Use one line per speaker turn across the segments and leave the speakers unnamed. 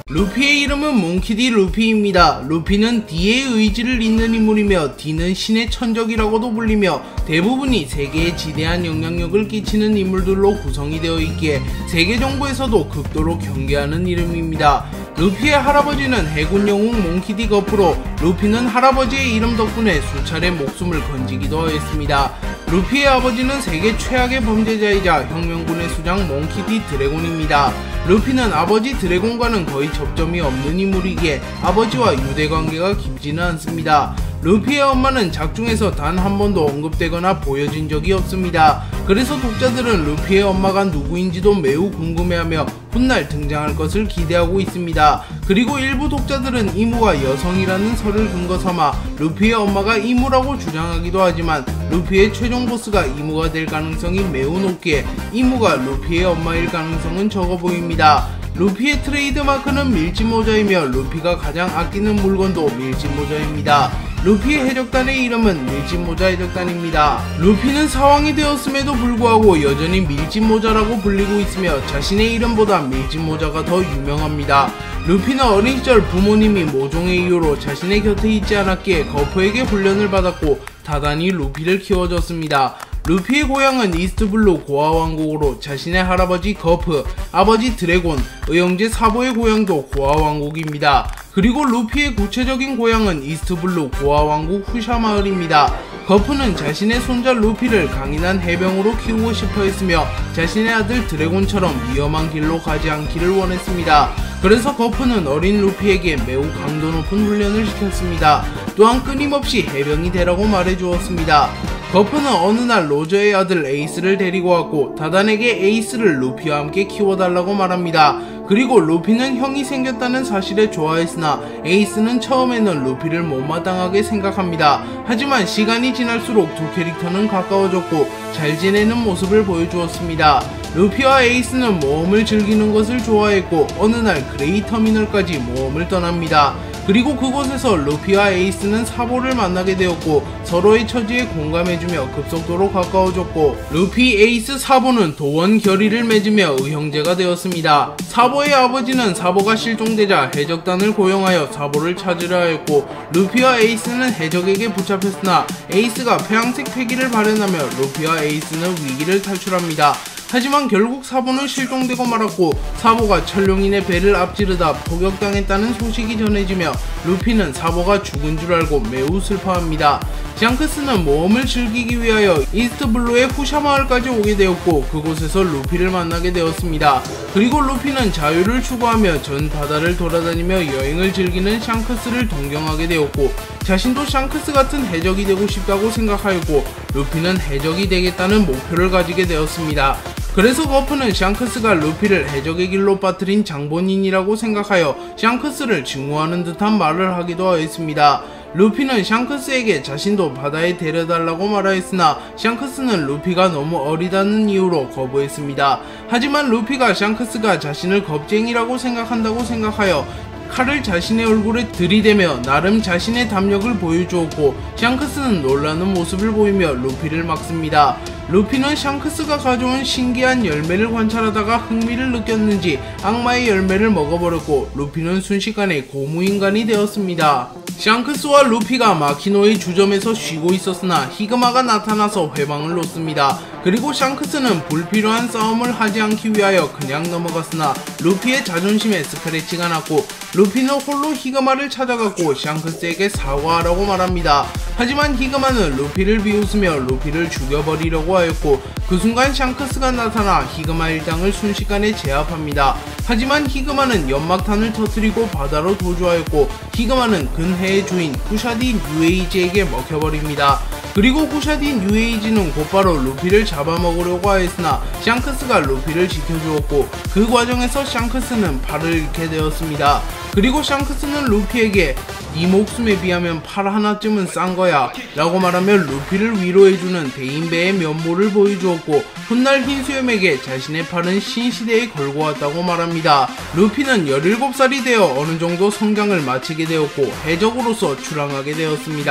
루피의 이름은 몽키디 루피입니다. 루피는 D의 의지를 잇는 인물이며 D는 신의 천적이라고도 불리며 대부분이 세계에 지대한 영향력을 끼치는 인물들로 구성이 되어 있기에 세계 정부에서도 극도로 경계하는 이름입니다. 루피의 할아버지는 해군 영웅 몽키디 거프로 루피는 할아버지의 이름 덕분에 수차례 목숨을 건지기도 하였습니다. 루피의 아버지는 세계 최악의 범죄자이자 혁명군의 수장 몽키디 드래곤입니다. 루피는 아버지 드래곤과는 거의 접점이 없는 인물이기에 아버지와 유대관계가 깊지는 않습니다. 루피의 엄마는 작중에서 단 한 번도 언급되거나 보여진 적이 없습니다. 그래서 독자들은 루피의 엄마가 누구인지도 매우 궁금해하며 훗날 등장할 것을 기대하고 있습니다. 그리고 일부 독자들은 이모가 여성이라는 설을 근거 삼아 루피의 엄마가 이모라고 주장하기도 하지만 루피의 최종 보스가 이모가 될 가능성이 매우 높기에 이모가 루피의 엄마일 가능성은 적어 보입니다. 루피의 트레이드 마크는 밀짚모자이며 루피가 가장 아끼는 물건도 밀짚모자입니다. 루피의 해적단의 이름은 밀짚모자 해적단입니다. 루피는 사왕이 되었음에도 불구하고 여전히 밀짚모자라고 불리고 있으며 자신의 이름보다 밀짚모자가 더 유명합니다. 루피는 어린 시절 부모님이 모종의 이유로 자신의 곁에 있지 않았기에 거프에게 훈련을 받았고 다단히 루피를 키워줬습니다. 루피의 고향은 이스트블루 고아왕국으로 자신의 할아버지 거프, 아버지 드래곤, 의형제 사보의 고향도 고아왕국입니다. 그리고 루피의 구체적인 고향은 이스트블루 고아왕국 후샤마을입니다. 거프는 자신의 손자 루피를 강인한 해병으로 키우고 싶어 했으며 자신의 아들 드래곤처럼 위험한 길로 가지 않기를 원했습니다. 그래서 거프는 어린 루피에게 매우 강도 높은 훈련을 시켰습니다. 또한 끊임없이 해병이 되라고 말해주었습니다. 거프는 어느 날 로저의 아들 에이스를 데리고 왔고 다단에게 에이스를 루피와 함께 키워달라고 말합니다. 그리고 루피는 형이 생겼다는 사실에 좋아했으나 에이스는 처음에는 루피를 못마땅하게 생각합니다. 하지만 시간이 지날수록 두 캐릭터는 가까워졌고 잘 지내는 모습을 보여주었습니다. 루피와 에이스는 모험을 즐기는 것을 좋아했고 어느 날 그레이 터미널까지 모험을 떠납니다. 그리고 그곳에서 루피와 에이스는 사보를 만나게 되었고 서로의 처지에 공감해주며 급속도로 가까워졌고 루피, 에이스, 사보는 도원 결의를 맺으며 의형제가 되었습니다. 사보의 아버지는 사보가 실종되자 해적단을 고용하여 사보를 찾으려 하였고 루피와 에이스는 해적에게 붙잡혔으나 에이스가 폐양색 패기를 발현하며 루피와 에이스는 위기를 탈출합니다. 하지만 결국 사보는 실종되고 말았고 사보가 천룡인의 배를 앞지르다 포격당했다는 소식이 전해지며 루피는 사보가 죽은 줄 알고 매우 슬퍼합니다. 샹크스는 모험을 즐기기 위하여 이스트블루의 후샤마을까지 오게 되었고 그곳에서 루피를 만나게 되었습니다. 그리고 루피는 자유를 추구하며 전 바다를 돌아다니며 여행을 즐기는 샹크스를 동경하게 되었고 자신도 샹크스 같은 해적이 되고 싶다고 생각하였고 루피는 해적이 되겠다는 목표를 가지게 되었습니다. 그래서 거프는 샹크스가 루피를 해적의 길로 빠뜨린 장본인이라고 생각하여 샹크스를 증오하는 듯한 말을 하기도 하였습니다. 루피는 샹크스에게 자신도 바다에 데려달라고 말하였으나 샹크스는 루피가 너무 어리다는 이유로 거부했습니다. 하지만 루피가 샹크스가 자신을 겁쟁이라고 생각한다고 생각하여 칼을 자신의 얼굴에 들이대며 나름 자신의 담력을 보여주었고 샹크스는 놀라는 모습을 보이며 루피를 막습니다. 루피는 샹크스가 가져온 신기한 열매를 관찰하다가 흥미를 느꼈는지 악마의 열매를 먹어버렸고 루피는 순식간에 고무인간이 되었습니다. 샹크스와 루피가 마키노의 주점에서 쉬고 있었으나 히그마가 나타나서 회방을 놓습니다. 그리고 샹크스는 불필요한 싸움을 하지 않기 위하여 그냥 넘어갔으나 루피의 자존심에 스크래치가 났고 루피는 홀로 히그마를 찾아갔고 샹크스에게 사과하라고 말합니다. 하지만 히그마는 루피를 비웃으며 루피를 죽여버리려고 하였고 그 순간 샹크스가 나타나 히그마 일당을 순식간에 제압합니다. 하지만 히그마는 연막탄을 터뜨리고 바다로 도주하였고 히그마는 근해의 주인 쿠샤딘 UAG에게 먹혀버립니다. 그리고 쿠샤딘 UAG는 곧바로 루피를 잡아먹으려고 하였으나 샹크스가 루피를 지켜주었고 그 과정에서 샹크스는 팔을 잃게 되었습니다. 그리고 샹크스는 루피에게 네 목숨에 비하면 팔 하나쯤은 싼 거야 라고 말하며 루피를 위로해주는 대인배의 면모를 보여주었고 훗날 흰수염에게 자신의 팔은 신시대에 걸고 왔다고 말합니다. 루피는 17살이 되어 어느정도 성장을 마치게 되었고 해적으로서 출항하게 되었습니다.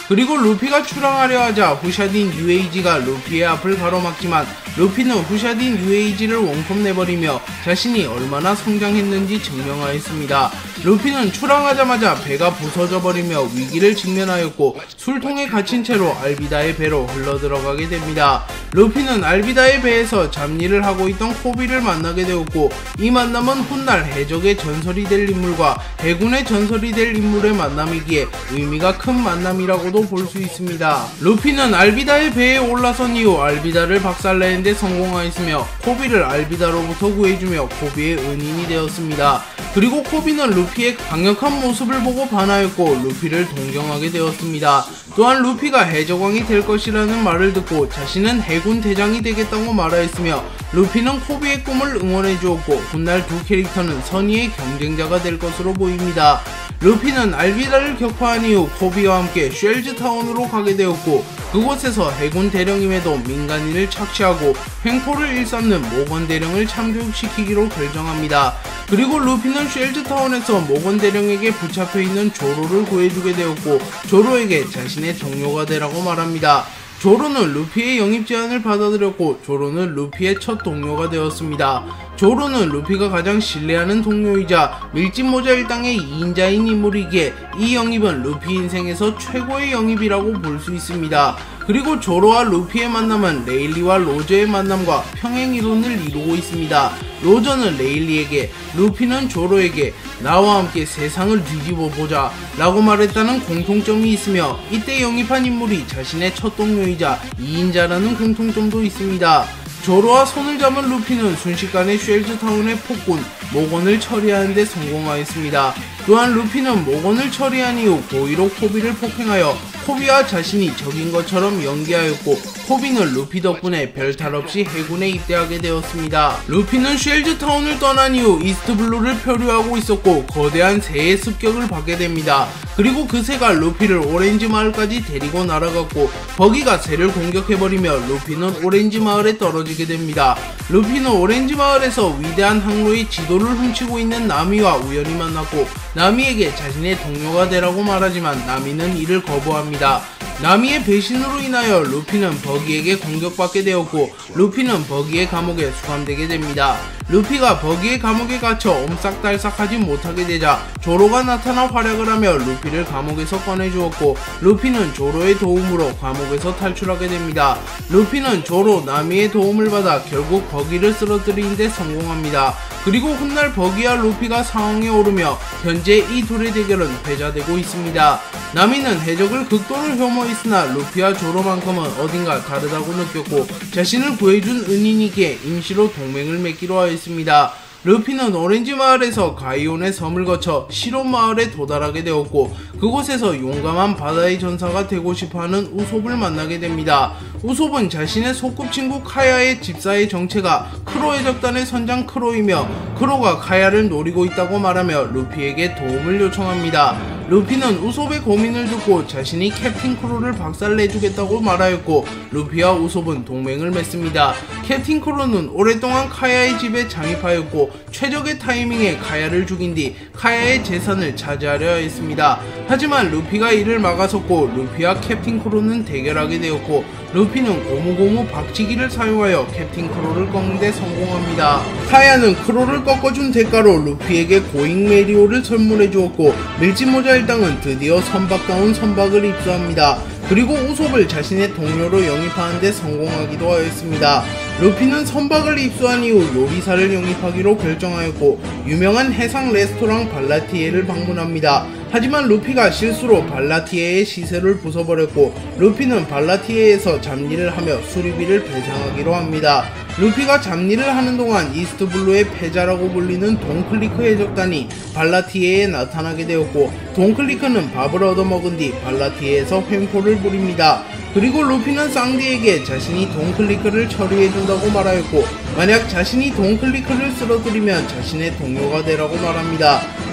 그리고 루피가 출항하려 하자 후샤딘 UAG가 루피의 앞을 가로막지만 루피는 후샤딘 UAG를 원컵 내버리며 자신이 얼마나 성장했는지 증명하였습니다. 루피는 출항하자마자 배가 부서져 버리며 위기를 직면하였고 술통에 갇힌 채로 알비다의 배로 흘러들어가게 됩니다. 루피는 알비다의 배에서 잡일을 하고 있던 코비를 만나게 되었고 이 만남은 훗날 해적의 전설이 될 인물과 해군의 전설이 될 인물의 만남이기에 의미가 큰 만남이라고도 볼 수 있습니다. 루피는 알비다의 배에 올라선 이후 알비다를 박살내는데 성공하였으며 코비를 알비다로부터 구해주며 코비의 은인이 되었습니다. 그리고 코비는 루피의 강력한 모습을 보고 반하였고 루피를 동경하게 되었습니다. 또한 루피가 해적왕이 될 것이라는 말을 듣고 자신은 해군 대장이 되겠다고 말하였으며 루피는 코비의 꿈을 응원해 주었고 훗날 두 캐릭터는 선의의 경쟁자가 될 것으로 보입니다. 루피는 알비다를 격파한 이후 코비와 함께 쉘즈타운으로 가게 되었고 그곳에서 해군 대령임에도 민간인을 착취하고 횡포를 일삼는 모건 대령을 참교육시키기로 결정합니다. 그리고 루피는 쉘즈타운에서 모건 대령에게 붙잡혀 있는 조로를 구해주게 되었고 조로에게 자신의 동료가 되라고 말합니다. 조로는 루피의 영입 제안을 받아들였고 조로는 루피의 첫 동료가 되었습니다. 조로는 루피가 가장 신뢰하는 동료이자 밀짚모자 일당의 2인자인 인물이기에 이 영입은 루피 인생에서 최고의 영입이라고 볼 수 있습니다. 그리고 조로와 루피의 만남은 레일리와 로저의 만남과 평행 이론을 이루고 있습니다. 로저는 레일리에게, 루피는 조로에게 나와 함께 세상을 뒤집어 보자 라고 말했다는 공통점이 있으며 이때 영입한 인물이 자신의 첫 동료이자 2인자라는 공통점도 있습니다. 조로와 손을 잡은 루피는 순식간에 쉘즈타운의 폭군 모건을 처리하는 데 성공하였습니다. 또한 루피는 모건을 처리한 이후 고의로 코비를 폭행하여 코비와 자신이 적인 것처럼 연기하였고 코비는 루피 덕분에 별탈 없이 해군에 입대하게 되었습니다. 루피는 쉘즈타운을 떠난 이후 이스트블루를 표류하고 있었고 거대한 새의 습격을 받게 됩니다. 그리고 그 새가 루피를 오렌지 마을까지 데리고 날아갔고 버기가 새를 공격해버리며 루피는 오렌지 마을에 떨어지게 됩니다. 루피는 오렌지 마을에서 위대한 항로의 지도를 훔치고 있는 나미와 우연히 만났고 나미에게 자신의 동료가 되라고 말하지만 나미는 이를 거부합니다. 나미의 배신으로 인하여 루피는 버기에게 공격받게 되었고 루피는 버기의 감옥에 수감되게 됩니다. 루피가 버기의 감옥에 갇혀 옴싹달싹하지 못하게 되자 조로가 나타나 활약을 하며 루피를 감옥에서 꺼내주었고 루피는 조로의 도움으로 감옥에서 탈출하게 됩니다. 루피는 조로, 나미의 도움을 받아 결국 버기를 쓰러뜨리는 데 성공합니다. 그리고 훗날 버기와 루피가 상황에 오르며 현재 이 둘의 대결은 회자되고 있습니다. 나미는 해적을 극도로 혐오했으나 루피와 조로만큼은 어딘가 다르다고 느꼈고 자신을 구해준 은인이기에 임시로 동맹을 맺기로 하였습니다. 루피는 오렌지 마을에서 가이온의 섬을 거쳐 시론 마을에 도달하게 되었고 그곳에서 용감한 바다의 전사가 되고 싶어하는 우솝을 만나게 됩니다. 우솝은 자신의 소꿉친구 카야의 집사의 정체가 크로 해적단의 선장 크로이며 크로가 카야를 노리고 있다고 말하며 루피에게 도움을 요청합니다. 루피는 우솝의 고민을 듣고 자신이 캡틴 크로를 박살내주겠다고 말하였고 루피와 우솝은 동맹을 맺습니다. 캡틴 크로는 오랫동안 카야의 집에 잠입하였고 최적의 타이밍에 카야를 죽인 뒤 카야의 재산을 차지하려 했습니다. 하지만 루피가 이를 막아섰고 루피와 캡틴 크로는 대결하게 되었고 루피는 고무고무 박치기를 사용하여 캡틴 크로를 꺾는 데 성공합니다. 카야는 크로를 꺾어준 대가로 루피에게 고잉 메리오를 선물해 주었고 밀짚모자 일당은 드디어 선박다운 선박을 입수합니다. 그리고 우솝을 자신의 동료로 영입하는 데 성공하기도 하였습니다. 루피는 선박을 입수한 이후 요리사를 영입하기로 결정하였고 유명한 해상 레스토랑 발라티에를 방문합니다. 하지만 루피가 실수로 발라티에의 시세를 부숴버렸고 루피는 발라티에에서 잡일을 하며 수리비를 배상하기로 합니다. 루피가 잡일을 하는 동안 이스트블루의 패자라고 불리는 돈클리크 해적단이 발라티에에 나타나게 되었고 돈클리크는 밥을 얻어먹은 뒤 발라티에에서 횡포를 부립니다. 그리고 루피는 쌍디에게 자신이 돈클리크를 처리해준다고 말하였고 만약 자신이 돈클리크를 쓰러뜨리면 자신의 동료가 되라고 말합니다.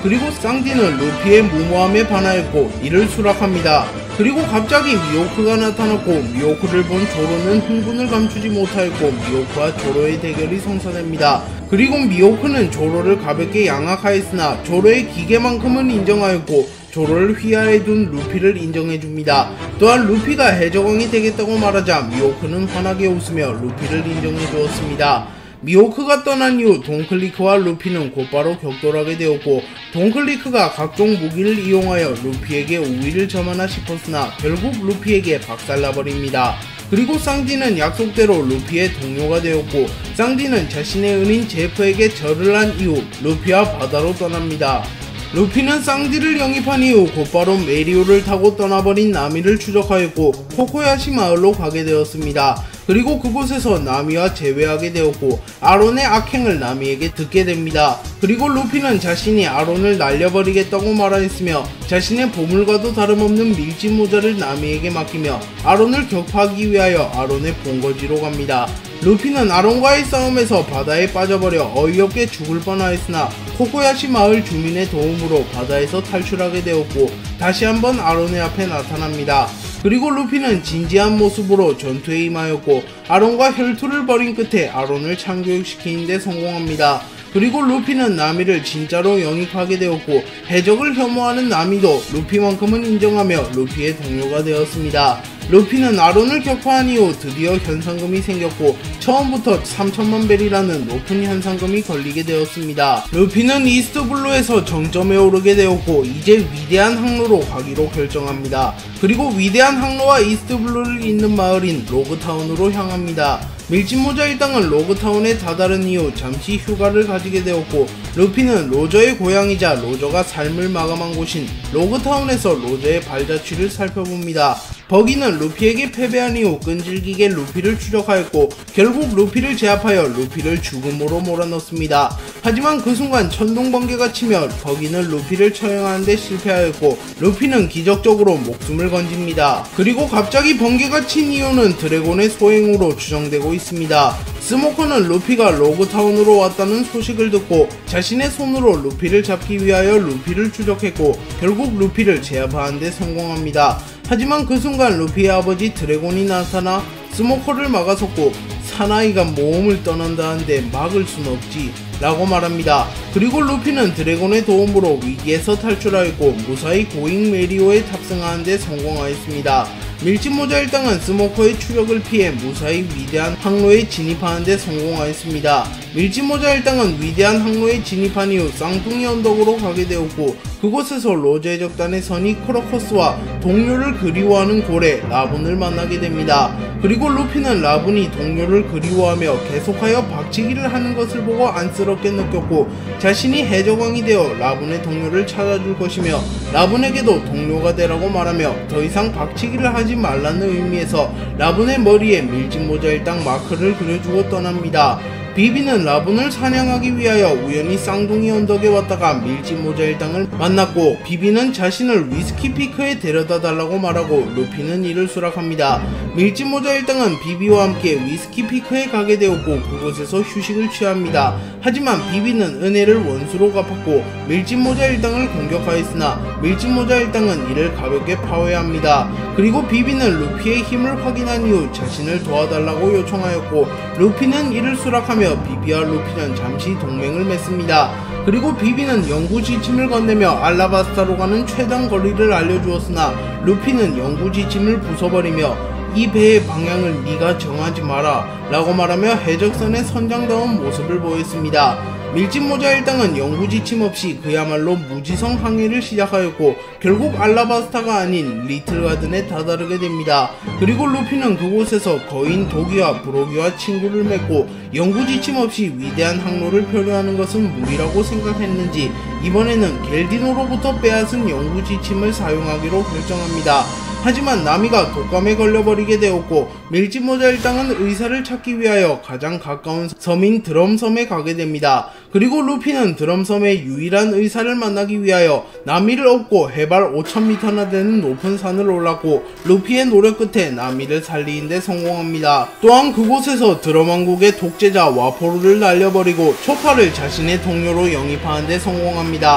그리고 쌍디는 루피의 무모함에 반하였고 이를 수락합니다. 그리고 갑자기 미호크가 나타났고 미호크를 본 조로는 흥분을 감추지 못하였고 미호크와 조로의 대결이 성사됩니다. 그리고 미호크는 조로를 가볍게 양악하였으나 조로의 기계만큼은 인정하였고 조로를 휘하에 둔 루피를 인정해줍니다. 또한 루피가 해적왕이 되겠다고 말하자 미호크는 환하게 웃으며 루피를 인정해주었습니다. 미호크가 떠난 이후 돈클리크와 루피는 곧바로 격돌하게 되었고 돈클리크가 각종 무기를 이용하여 루피에게 우위를 점하나 싶었으나 결국 루피에게 박살나버립니다. 그리고 쌍디는 약속대로 루피의 동료가 되었고 쌍디는 자신의 은인 제프에게 절을 한 이후 루피와 바다로 떠납니다. 루피는 쌍디를 영입한 이후 곧바로 메리오를 타고 떠나버린 나미를 추적하였고 코코야시 마을로 가게 되었습니다. 그리고 그곳에서 나미와 재회하게 되었고 아론의 악행을 나미에게 듣게 됩니다. 그리고 루피는 자신이 아론을 날려버리겠다고 말하였으며 자신의 보물과도 다름없는 밀짚 모자를 나미에게 맡기며 아론을 격파하기 위하여 아론의 본거지로 갑니다. 루피는 아론과의 싸움에서 바다에 빠져버려 어이없게 죽을 뻔하였으나 코코야시 마을 주민의 도움으로 바다에서 탈출하게 되었고 다시 한번 아론의 앞에 나타납니다. 그리고 루피는 진지한 모습으로 전투에 임하였고 아론과 혈투를 벌인 끝에 아론을 참교육시키는 데 성공합니다. 그리고 루피는 나미를 진짜로 영입하게 되었고 해적을 혐오하는 나미도 루피만큼은 인정하며 루피의 동료가 되었습니다. 루피는 아론을 격파한 이후 드디어 현상금이 생겼고 처음부터 3천만 벨이라는 높은 현상금이 걸리게 되었습니다. 루피는 이스트블루에서 정점에 오르게 되었고 이제 위대한 항로로 가기로 결정합니다. 그리고 위대한 항로와 이스트블루를 잇는 마을인 로그타운으로 향합니다. 밀짚모자 일당은 로그타운에 다다른 이후 잠시 휴가를 가지게 되었고 루피는 로저의 고향이자 로저가 삶을 마감한 곳인 로그타운에서 로저의 발자취를 살펴봅니다. 버기는 루피에게 패배한 이후 끈질기게 루피를 추적하였고 결국 루피를 제압하여 루피를 죽음으로 몰아넣습니다. 하지만 그 순간 천둥번개가 치며 버기는 루피를 처형하는 데 실패하였고 루피는 기적적으로 목숨을 건집니다. 그리고 갑자기 번개가 친 이유는 드래곤의 소행으로 추정되고 있습니다. 스모커는 루피가 로그타운으로 왔다는 소식을 듣고 자신의 손으로 루피를 잡기 위하여 루피를 추적했고 결국 루피를 제압하는 데 성공합니다. 하지만 그 순간 루피의 아버지 드래곤이 나타나 스모커를 막아섰고 사나이가 모험을 떠난다는데 막을 순 없지 라고 말합니다. 그리고 루피는 드래곤의 도움으로 위기에서 탈출하였고 무사히 고잉 메리오에 탑승하는 데 성공하였습니다. 밀짚모자 일당은 스모커의 추격을 피해 무사히 위대한 항로에 진입하는 데 성공하였습니다. 밀짚모자 일당은 위대한 항로에 진입한 이후 쌍둥이 언덕으로 가게 되었고 그곳에서 로저 해적단의 선이 크로커스와 동료를 그리워하는 고래 라분을 만나게 됩니다. 그리고 루피는 라분이 동료를 그리워하며 계속하여 박치기를 하는 것을 보고 안쓰럽게 느꼈고 자신이 해적왕이 되어 라분의 동료를 찾아줄 것이며 라분에게도 동료가 되라고 말하며 더 이상 박치기를 하지 말라는 의미에서 라분의 머리에 밀짚모자 일당 마크를 그려주고 떠납니다. 비비는 라분을 사냥하기 위하여 우연히 쌍둥이 언덕에 왔다가 밀짚모자 일당을 만났고 비비는 자신을 위스키 피크에 데려다 달라고 말하고 루피는 이를 수락합니다. 밀짚모자 일당은 비비와 함께 위스키 피크에 가게 되었고 그곳에서 휴식을 취합니다. 하지만 비비는 은혜를 원수로 갚았고 밀짚모자 일당을 공격하였으나 밀짚모자 일당은 이를 가볍게 파괴합니다. 그리고 비비는 루피의 힘을 확인한 이후 자신을 도와달라고 요청하였고 루피는 이를 수락하며 비비와 루피는 잠시 동맹을 맺습니다. 그리고 비비는 영구 지침을 건네며 알라바스타로 가는 최단 거리를 알려주었으나 루피는 영구 지침을 부숴버리며 이 배의 방향을 네가 정하지 마라 라고 말하며 해적선의 선장다운 모습을 보였습니다. 밀짚모자 일당은 영구 지침 없이 그야말로 무지성 항해를 시작하였고 결국 알라바스타가 아닌 리틀가든에 다다르게 됩니다. 그리고 루피는 그곳에서 거인 도기와 브로기와 친구를 맺고 영구 지침 없이 위대한 항로를 표류하는 것은 무리라고 생각했는지 이번에는 겔디노로부터 빼앗은 영구 지침을 사용하기로 결정합니다. 하지만 나미가 독감에 걸려버리게 되었고 밀짚모자 일당은 의사를 찾기 위하여 가장 가까운 섬인 드럼섬에 가게 됩니다. 그리고 루피는 드럼섬의 유일한 의사를 만나기 위하여 나미를 업고 해발 5000m나 되는 높은 산을 올랐고 루피의 노력 끝에 나미를 살리는 데 성공합니다. 또한 그곳에서 드럼왕국의 독재자 와포르를 날려버리고 초파를 자신의 동료로 영입하는 데 성공합니다.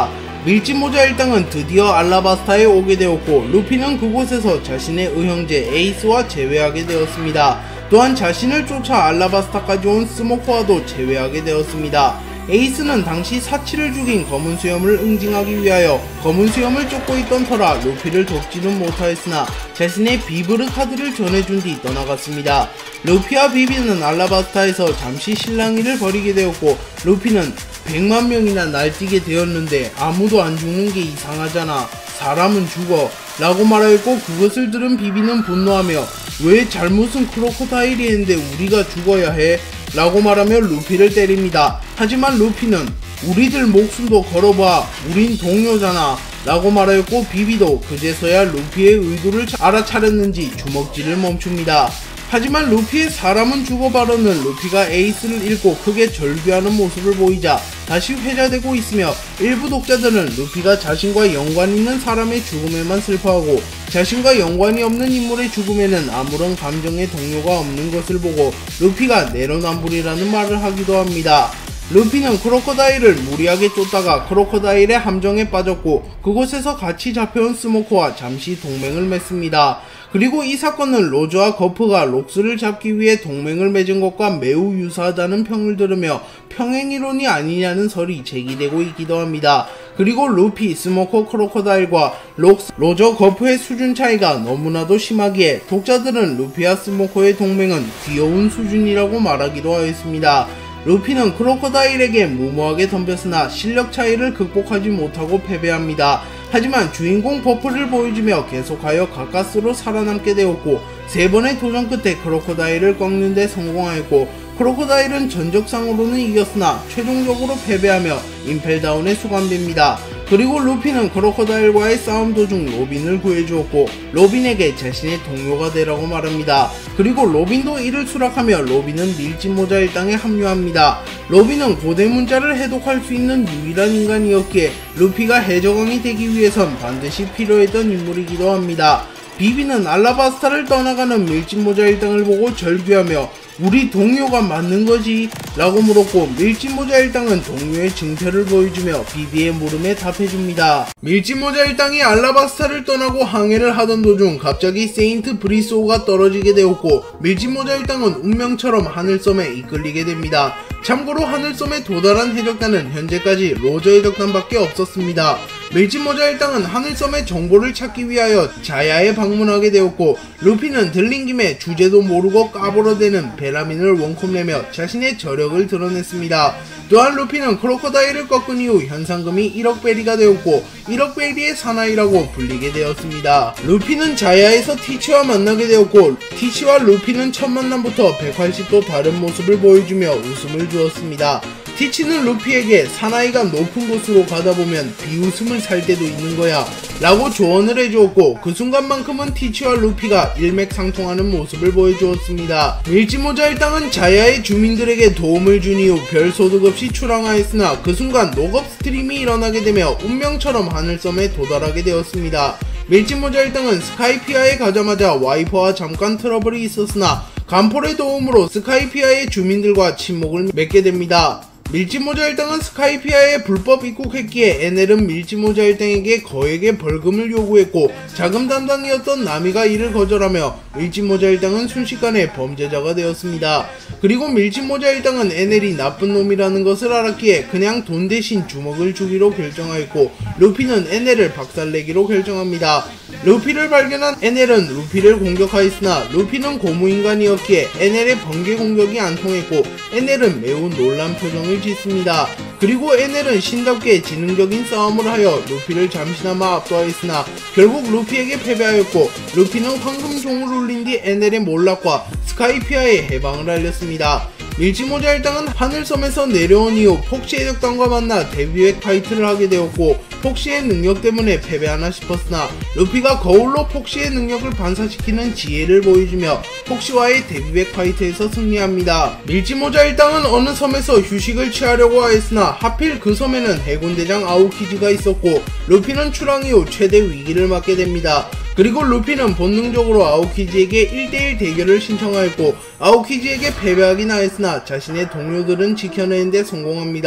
밀짚모자 일당은 드디어 알라바스타에 오게 되었고 루피는 그곳에서 자신의 의형제 에이스와 재회하게 되었습니다. 또한 자신을 쫓아 알라바스타까지 온 스모커와도 재회하게 되었습니다. 에이스는 당시 사치를 죽인 검은 수염을 응징하기 위하여 검은 수염을 쫓고 있던 터라 루피를 돕지는 못하였으나 자신의 비브르 카드를 전해준 뒤 떠나갔습니다. 루피와 비비는 알라바스타에서 잠시 실랑이를 벌이게 되었고 루피는 100만 명이나 날뛰게 되었는데 아무도 안 죽는 게 이상하잖아. 사람은 죽어 라고 말하였고 그것을 들은 비비는 분노하며 왜 잘못은 크로코다일이 했는데 우리가 죽어야 해? 라고 말하며 루피를 때립니다. 하지만 루피는 우리들 목숨도 걸어봐 우린 동료잖아 라고 말하였고 비비도 그제서야 루피의 의도를 알아차렸는지 주먹질을 멈춥니다. 하지만 루피의 사람은 죽어 발언은 루피가 에이스를 잃고 크게 절규하는 모습을 보이자 다시 회자되고 있으며 일부 독자들은 루피가 자신과 연관이 있는 사람의 죽음에만 슬퍼하고 자신과 연관이 없는 인물의 죽음에는 아무런 감정의 동요가 없는 것을 보고 루피가 내로남불이라는 말을 하기도 합니다. 루피는 크로코다일을 무리하게 쫓다가 크로코다일의 함정에 빠졌고 그곳에서 같이 잡혀온 스모커와 잠시 동맹을 맺습니다. 그리고 이 사건은 로저와 거프가 록스를 잡기 위해 동맹을 맺은 것과 매우 유사하다는 평을 들으며 평행이론이 아니냐는 설이 제기되고 있기도 합니다. 그리고 루피, 스모커, 크로코다일과 록스, 로저, 거프의 수준 차이가 너무나도 심하기에 독자들은 루피와 스모커의 동맹은 귀여운 수준이라고 말하기도 하였습니다. 루피는 크로코다일에게 무모하게 덤볐으나 실력 차이를 극복하지 못하고 패배합니다. 하지만 주인공 버프를 보여주며 계속하여 가까스로 살아남게 되었고 3번의 도전 끝에 크로코다일을 꺾는 데 성공하였고 크로코다일은 전적상으로는 이겼으나 최종적으로 패배하며 임펠다운에 수감됩니다. 그리고 루피는 크로코다일과의 싸움 도중 로빈을 구해주었고 로빈에게 자신의 동료가 되라고 말합니다. 그리고 로빈도 이를 수락하며 로빈은 밀짚모자 일당에 합류합니다. 로빈은 고대 문자를 해독할 수 있는 유일한 인간이었기에 루피가 해적왕이 되기 위해선 반드시 필요했던 인물이기도 합니다. 비비는 알라바스타를 떠나가는 밀짚모자 일당을 보고 절규하며 우리 동료가 맞는 거지? 라고 물었고 밀짚모자 일당은 동료의 증표를 보여주며 비비의 물음에 답해줍니다. 밀짚모자 일당이 알라바스타를 떠나고 항해를 하던 도중 갑자기 세인트 브리소가 떨어지게 되었고 밀짚모자 일당은 운명처럼 하늘섬에 이끌리게 됩니다. 참고로 하늘섬에 도달한 해적단은 현재까지 로저 해적단밖에 없었습니다. 밀짚모자 일당은 하늘섬의 정보를 찾기 위하여 자야에 방문하게 되었고 루피는 들린 김에 주제도 모르고 까불어대는 베라민을 원콤내며 자신의 저력을 드러냈습니다. 또한 루피는 크로코다일을 꺾은 이후 현상금이 1억 베리가 되었고 1억 베리의 사나이라고 불리게 되었습니다. 루피는 자야에서 티치와 만나게 되었고 티치와 루피는 첫 만남부터 180도 다른 모습을 보여주며 웃음을 주었습니다. 티치는 루피에게 사나이가 높은 곳으로 가다보면 비웃음을 살 때도 있는 거야 라고 조언을 해주었고 그 순간만큼은 티치와 루피가 일맥상통하는 모습을 보여주었습니다. 밀짚모자 일당은 자야의 주민들에게 도움을 준 이후 별 소득 없이 출항하였으나 그 순간 녹업 스트림이 일어나게 되며 운명처럼 하늘섬에 도달하게 되었습니다. 밀짚모자 일당은 스카이피아에 가자마자 와이퍼와 잠깐 트러블이 있었으나 간폴의 도움으로 스카이피아의 주민들과 친목을 맺게 됩니다. 밀짚모자 일당은 스카이피아에 불법 입국했기에 에넬은 밀짚모자 일당에게 거액의 벌금을 요구했고 자금 담당이었던 나미가 이를 거절하며 밀짚모자 일당은 순식간에 범죄자가 되었습니다. 그리고 밀짚모자 일당은 에넬이 나쁜 놈이라는 것을 알았기에 그냥 돈 대신 주먹을 주기로 결정하였고 루피는 에넬을 박살내기로 결정합니다. 루피를 발견한 에넬은 루피를 공격하였으나 루피는 고무인간이었기에 에넬의 번개 공격이 안 통했고 에넬은 매우 놀란 표정을 짓습니다. 그리고 에넬은 신답게 지능적인 싸움을 하여 루피를 잠시나마 압도하였으나 결국 루피에게 패배하였고 루피는 황금종을 울린 뒤 에넬의 몰락과 스카이피아의 해방을 알렸습니다. 밀짚모자 일당은 하늘섬에서 내려온 이후 폭시 해적단과 만나 데뷔백 파이트를 하게 되었고 폭시의 능력 때문에 패배하나 싶었으나 루피가 거울로 폭시의 능력을 반사시키는 지혜를 보여주며 폭시와의 데뷔백 파이트에서 승리합니다. 밀짚모자 일당은 어느 섬에서 휴식을 취하려고 하였으나 하필 그 섬에는 해군대장 아오키즈가 있었고 루피는 출항 이후 최대 위기를 맞게 됩니다. 그리고 루피는 본능적으로 아오키즈에게 1대1 대결을 신청하였고 아오키즈에게 패배하긴 하였으나 자신의 동료들은 지켜내는데 성공합니다.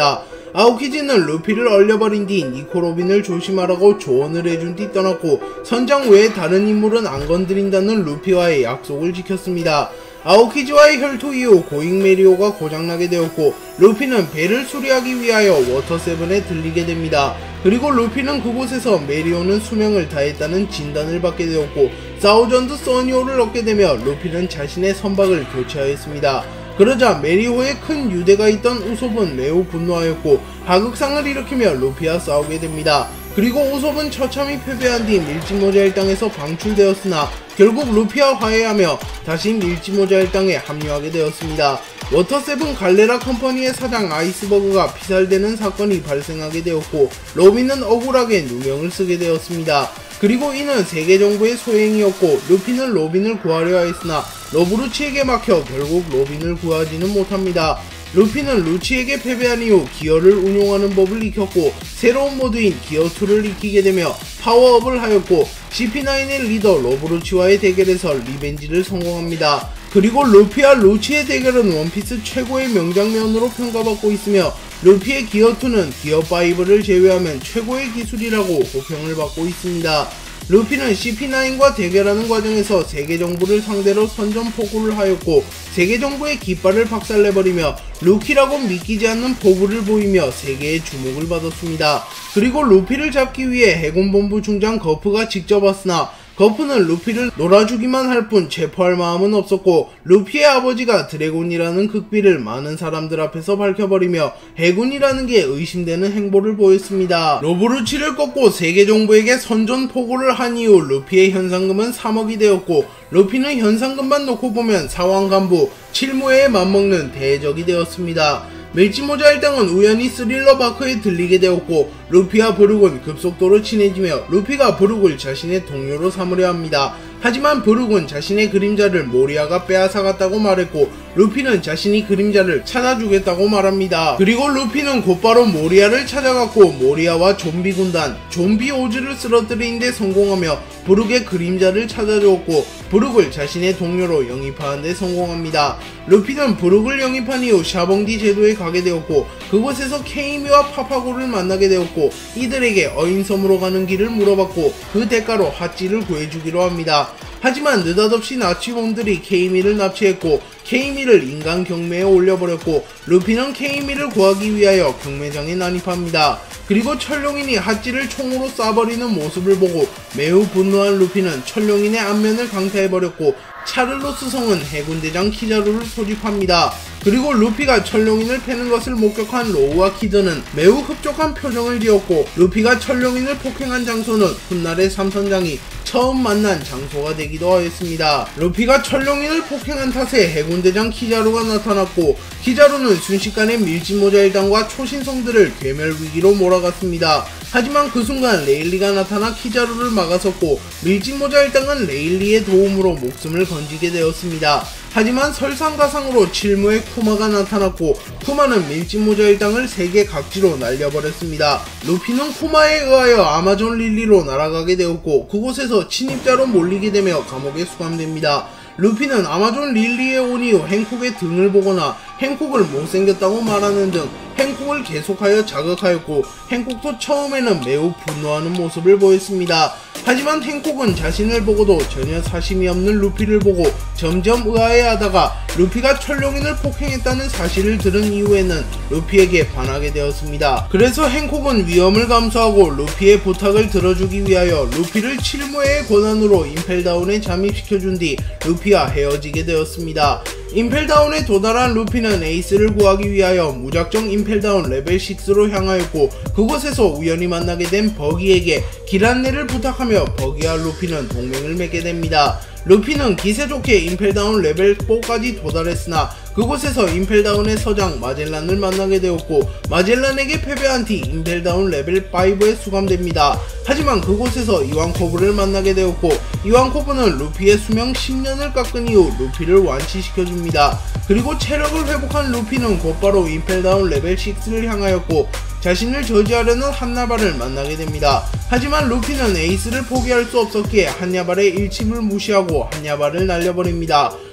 아오키즈는 루피를 얼려버린 뒤 니코 로빈을 조심하라고 조언을 해준 뒤 떠났고 선장 외에 다른 인물은 안 건드린다는 루피와의 약속을 지켰습니다. 아오키즈와의 혈투 이후 고잉 메리오가 고장나게 되었고 루피는 배를 수리하기 위하여 워터7에 들리게 됩니다. 그리고 루피는 그곳에서 메리오는 수명을 다했다는 진단을 받게 되었고 사우전드 써니오를 얻게 되며 루피는 자신의 선박을 교체하였습니다. 그러자 메리오에 큰 유대가 있던 우솝은 매우 분노하였고 하극상을 일으키며 루피와 싸우게 됩니다. 그리고 우솝은 처참히 패배한 뒤 밀짚모자 일당에서 방출되었으나 결국 루피와 화해하며 다시 밀짚모자 일당에 합류하게 되었습니다. 워터7 갈레라 컴퍼니의 사장 아이스버그가 피살되는 사건이 발생하게 되었고 로빈은 억울하게 누명을 쓰게 되었습니다. 그리고 이는 세계정부의 소행이었고 루피는 로빈을 구하려 하였으나 러브루치에게 막혀 결국 로빈을 구하지는 못합니다. 루피는 루치에게 패배한 이후 기어를 운용하는 법을 익혔고 새로운 모드인 기어2를 익히게 되며 파워업을 하였고 CP9의 리더 러브루치와의 대결에서 리벤지를 성공합니다. 그리고 루피와 루치의 대결은 원피스 최고의 명장면으로 평가받고 있으며 루피의 기어2는 기어5를 제외하면 최고의 기술이라고 호평을 받고 있습니다. 루피는 CP9과 대결하는 과정에서 세계정부를 상대로 선전포고를 하였고 세계정부의 깃발을 박살내버리며 루키라고 믿기지 않는 포부를 보이며 세계의 주목을 받았습니다. 그리고 루피를 잡기 위해 해군본부 중장 거프가 직접 왔으나 거프는 루피를 놀아주기만 할 뿐 체포할 마음은 없었고 루피의 아버지가 드래곤이라는 극비를 많은 사람들 앞에서 밝혀버리며 해군이라는 게 의심되는 행보를 보였습니다. 러브루치를 꺾고 세계정부에게 선전포고를 한 이후 루피의 현상금은 3억이 되었고 루피는 현상금만 놓고 보면 사왕간부 칠무에에 맞먹는 대적이 되었습니다. 밀짚모자 일당은 우연히 스릴러 바크에 들리게 되었고 루피와 브룩은 급속도로 친해지며 루피가 브룩을 자신의 동료로 삼으려 합니다. 하지만 브룩은 자신의 그림자를 모리아가 빼앗아갔다고 말했고 루피는 자신이 그림자를 찾아주겠다고 말합니다. 그리고 루피는 곧바로 모리아를 찾아갔고 모리아와 좀비 군단 좀비 오즈를 쓰러뜨리는 데 성공하며 브룩의 그림자를 찾아주었고 브룩을 자신의 동료로 영입하는 데 성공합니다. 루피는 브룩을 영입한 이후 샤봉디 제도에 가게 되었고 그곳에서 케이미와 파파고를 만나게 되었고 이들에게 어인섬으로 가는 길을 물어봤고 그 대가로 핫지를 구해주기로 합니다. 하지만 느닷없이 나치범들이 케이미를 납치했고 케이미를 인간 경매에 올려버렸고 루피는 케이미를 구하기 위하여 경매장에 난입합니다. 그리고 철룡인이 핫지를 총으로 쏴버리는 모습을 보고 매우 분노한 루피는 철룡인의 안면을 강타해버렸고 차를로스 성은 해군대장 키자루를 소집합니다. 그리고 루피가 철룡인을 패는 것을 목격한 로우와 키드는 매우 흡족한 표정을 지었고 루피가 철룡인을 폭행한 장소는 훗날의 삼선장이 처음 만난 장소가 되기도 하였습니다. 루피가 철룡인을 폭행한 탓에 해군대장 키자루가 나타났고 키자루는 순식간에 밀짚모자 일당과 초신성들을 괴멸위기로 몰아갔습니다. 하지만 그 순간 레일리가 나타나 키자루를 막아섰고 밀짚모자 일당은 레일리의 도움으로 목숨을 건지게 되었습니다. 하지만 설상가상으로 칠무의 쿠마가 나타났고 쿠마는 밀짚모자 일당을 세계 각지로 날려버렸습니다. 루피는 쿠마에 의하여 아마존 릴리로 날아가게 되었고 그곳에서 침입자로 몰리게 되며 감옥에 수감됩니다. 루피는 아마존 릴리에 온 이후 행콕의 등을 보거나 행콕을 못생겼다고 말하는 등 행콕을 계속하여 자극하였고 행콕도 처음에는 매우 분노하는 모습을 보였습니다. 하지만 행콕은 자신을 보고도 전혀 사심이 없는 루피를 보고 점점 의아해하다가 루피가 철룡인을 폭행했다는 사실을 들은 이후에는 루피에게 반하게 되었습니다. 그래서 행콕은 위험을 감수하고 루피의 부탁을 들어주기 위하여 루피를 칠무의 권한으로 임펠다운에 잠입시켜준 뒤 루피와 헤어지게 되었습니다. 임펠다운에 도달한 루피는 에이스를 구하기 위하여 무작정 임펠다운 레벨 6로 향하였고 그곳에서 우연히 만나게 된 버기에게 길 안내를 부탁하며 버기와 루피는 동맹을 맺게 됩니다. 루피는 기세 좋게 임펠다운 레벨 4까지 도달했으나 그곳에서 임펠다운의 서장 마젤란을 만나게 되었고 마젤란에게 패배한 뒤 임펠다운 레벨 5에 수감됩니다. 하지만 그곳에서 이완코브를 만나게 되었고 이완코브는 루피의 수명 10년을 깎은 이후 루피를 완치시켜줍니다. 그리고 체력을 회복한 루피는 곧바로 임펠다운 레벨 6를 향하였고 자신을 저지하려는 한야발을 만나게 됩니다. 하지만 루피는 에이스를 포기할 수 없었기에 한야발의 일침을 무시하고 한야발을 날려버립니다.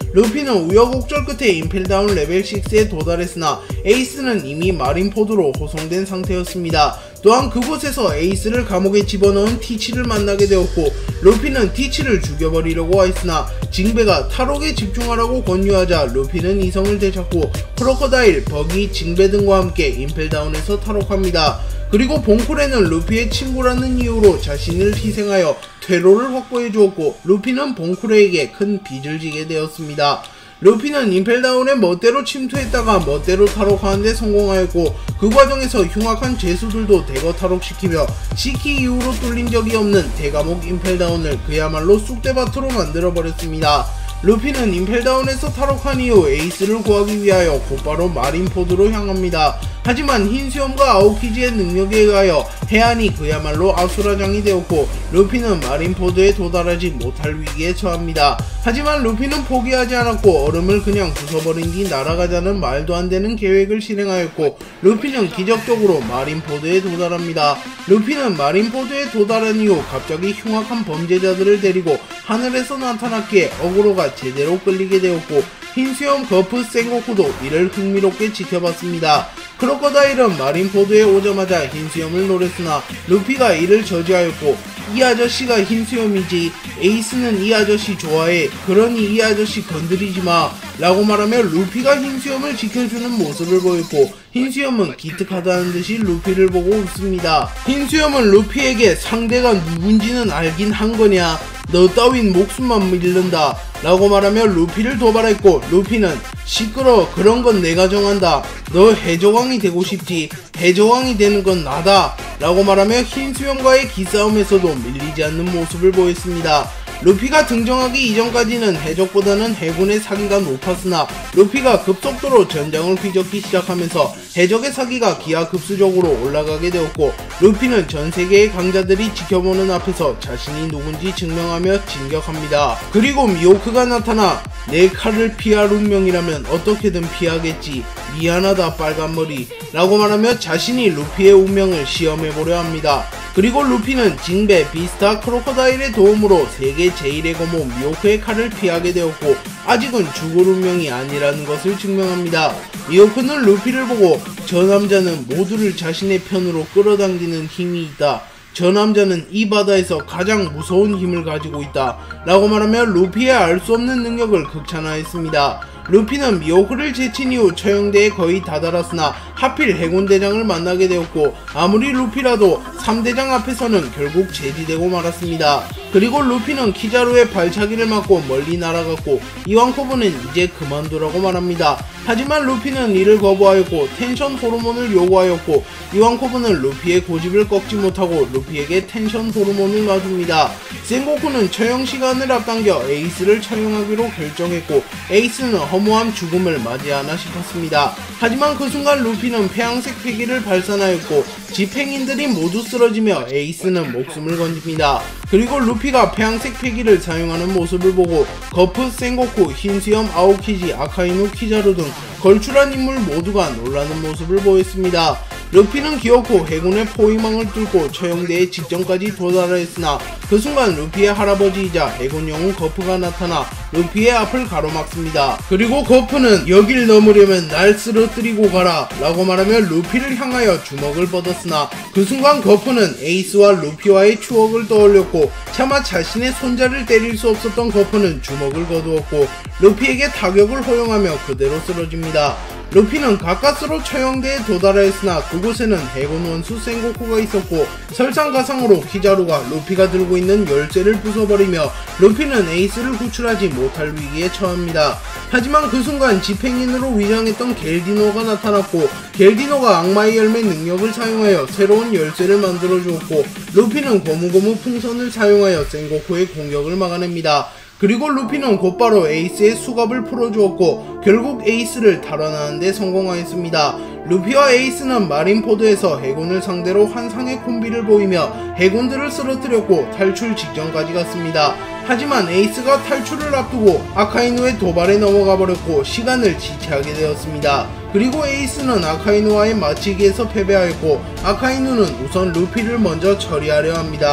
루피는 우여곡절 끝에 임펠다운 레벨 6에 도달했으나 에이스는 이미 마린포드로 호송된 상태였습니다. 또한 그곳에서 에이스를 감옥에 집어넣은 티치를 만나게 되었고, 루피는 티치를 죽여버리려고 하였으나 징베가 탈옥에 집중하라고 권유하자 루피는 이성을 되찾고 크로커다일, 버기, 징베 등과 함께 임펠다운에서 탈옥합니다. 그리고 봉쿠레는 루피의 친구라는 이유로 자신을 희생하여 퇴로를 확보해 주었고, 루피는 봉쿠레에게 큰 빚을 지게 되었습니다. 루피는 임펠다운에 멋대로 침투했다가 멋대로 탈옥하는데 성공하였고, 그 과정에서 흉악한 죄수들도 대거 탈옥시키며 시키 이후로 뚫린 적이 없는 대감옥 임펠다운을 그야말로 쑥대밭으로 만들어버렸습니다. 루피는 임펠다운에서 탈옥한 이후 에이스를 구하기 위하여 곧바로 마린포드로 향합니다. 하지만 흰수염과 아오키지의 능력에 의하여 해안이 그야말로 아수라장이 되었고, 루피는 마린포드에 도달하지 못할 위기에 처합니다. 하지만 루피는 포기하지 않았고 얼음을 그냥 부숴버린 뒤 날아가자는 말도 안되는 계획을 실행하였고, 루피는 기적적으로 마린포드에 도달합니다. 루피는 마린포드에 도달한 이후 갑자기 흉악한 범죄자들을 데리고 하늘에서 나타났기에 어그로가 제대로 끌리게 되었고, 흰수염 거프 센고쿠도 이를 흥미롭게 지켜봤습니다. 크로커다일은 마린포드에 오자마자 흰수염을 노렸으나 루피가 이를 저지하였고, 이 아저씨가 흰수염이지, 에이스는 이 아저씨 좋아해, 그러니 이 아저씨 건드리지마 라고 말하며 루피가 흰수염을 지켜주는 모습을 보였고, 흰수염은 기특하다는 듯이 루피를 보고 웃습니다. 흰수염은 루피에게 상대가 누군지는 알긴 한 거냐, 너 따윈 목숨만 잃는다 라고 말하며 루피를 도발했고, 루피는 시끄러, 그런 건 내가 정한다, 너 해적왕이 되고 싶지, 해적왕이 되는 건 나다 라고 말하며 흰수염과의 기싸움에서도 밀리지 않는 모습을 보였습니다. 루피가 등장하기 이전까지는 해적보다는 해군의 사기가 높았으나 루피가 급속도로 전장을 휘젓기 시작하면서 해적의 사기가 기하급수적으로 올라가게 되었고, 루피는 전세계의 강자들이 지켜보는 앞에서 자신이 누군지 증명하며 진격합니다. 그리고 미호크가 나타나 내 칼을 피할 운명이라면 어떻게든 피하겠지, 미안하다 빨간머리 라고 말하며 자신이 루피의 운명을 시험해보려 합니다. 그리고 루피는 징베, 비스타, 크로커다일의 도움으로 세계 제1의 거모 미호크의 칼을 피하게 되었고, 아직은 죽을 운명이 아니라는 것을 증명합니다. 미호크는 루피를 보고 저 남자는 모두를 자신의 편으로 끌어당기는 힘이 있다, 저 남자는 이 바다에서 가장 무서운 힘을 가지고 있다 라고 말하며 루피의 알 수 없는 능력을 극찬하였습니다. 루피는 미호크를 제친 이후 처형대에 거의 다다랐으나 하필 해군대장을 만나게 되었고, 아무리 루피라도 3대장 앞에서는 결국 제지되고 말았습니다. 그리고 루피는 키자루의 발차기를 맞고 멀리 날아갔고, 이완코브는 이제 그만두라고 말합니다. 하지만 루피는 이를 거부하였고 텐션 호르몬을 요구하였고, 이완코브는 루피의 고집을 꺾지 못하고 루피에게 텐션 호르몬을 놔줍니다. 센고쿠는 처형 시간을 앞당겨 에이스를 처형하기로 결정했고, 에이스는 허무한 죽음을 맞이하나 싶었습니다. 하지만 그 순간 루피는 폐양색 패기를 발산하였고 집행인들이 모두 쓰러지며 에이스는 목숨을 건집니다. 그리고 루피가 폐양색 패기를 사용하는 모습을 보고 거프, 센고쿠, 흰수염, 아오키지, 아카이누, 키자루 등 걸출한 인물 모두가 놀라는 모습을 보였습니다. 루피는 기어코 해군의 포위망을 뚫고 처형대에 직전까지 도달하였으나 그 순간 루피의 할아버지이자 해군 영웅 거프가 나타나 루피의 앞을 가로막습니다. 그리고 거프는 여길 넘으려면 날 쓰러뜨리고 가라 라고 말하며 루피를 향하여 주먹을 뻗었으나 그 순간 거프는 에이스와 루피와의 추억을 떠올렸고, 차마 자신의 손자를 때릴 수 없었던 거프는 주먹을 거두었고 루피에게 타격을 허용하며 그대로 쓰러집니다. 루피는 가까스로 처형대에 도달하였으나 그곳에는 해군 원수 센고쿠가 있었고, 설상가상으로 키자루가 루피가 들고 있는 열쇠를 부숴버리며 루피는 에이스를 구출하지 못할 위기에 처합니다. 하지만 그 순간 집행인으로 위장했던 겔디노가 나타났고, 겔디노가 악마의 열매 능력을 사용하여 새로운 열쇠를 만들어 주었고, 루피는 고무고무 풍선을 사용하여 센고쿠의 공격을 막아냅니다. 그리고 루피는 곧바로 에이스의 수갑을 풀어주었고 결국 에이스를 탈환하는 데 성공하였습니다. 루피와 에이스는 마린포드에서 해군을 상대로 환상의 콤비를 보이며 해군들을 쓰러뜨렸고 탈출 직전까지 갔습니다. 하지만 에이스가 탈출을 앞두고 아카이누의 도발에 넘어가 버렸고 시간을 지체하게 되었습니다. 그리고 에이스는 아카이누와의 맞추기에서 패배하였고 아카이누는 우선 루피를 먼저 처리하려 합니다.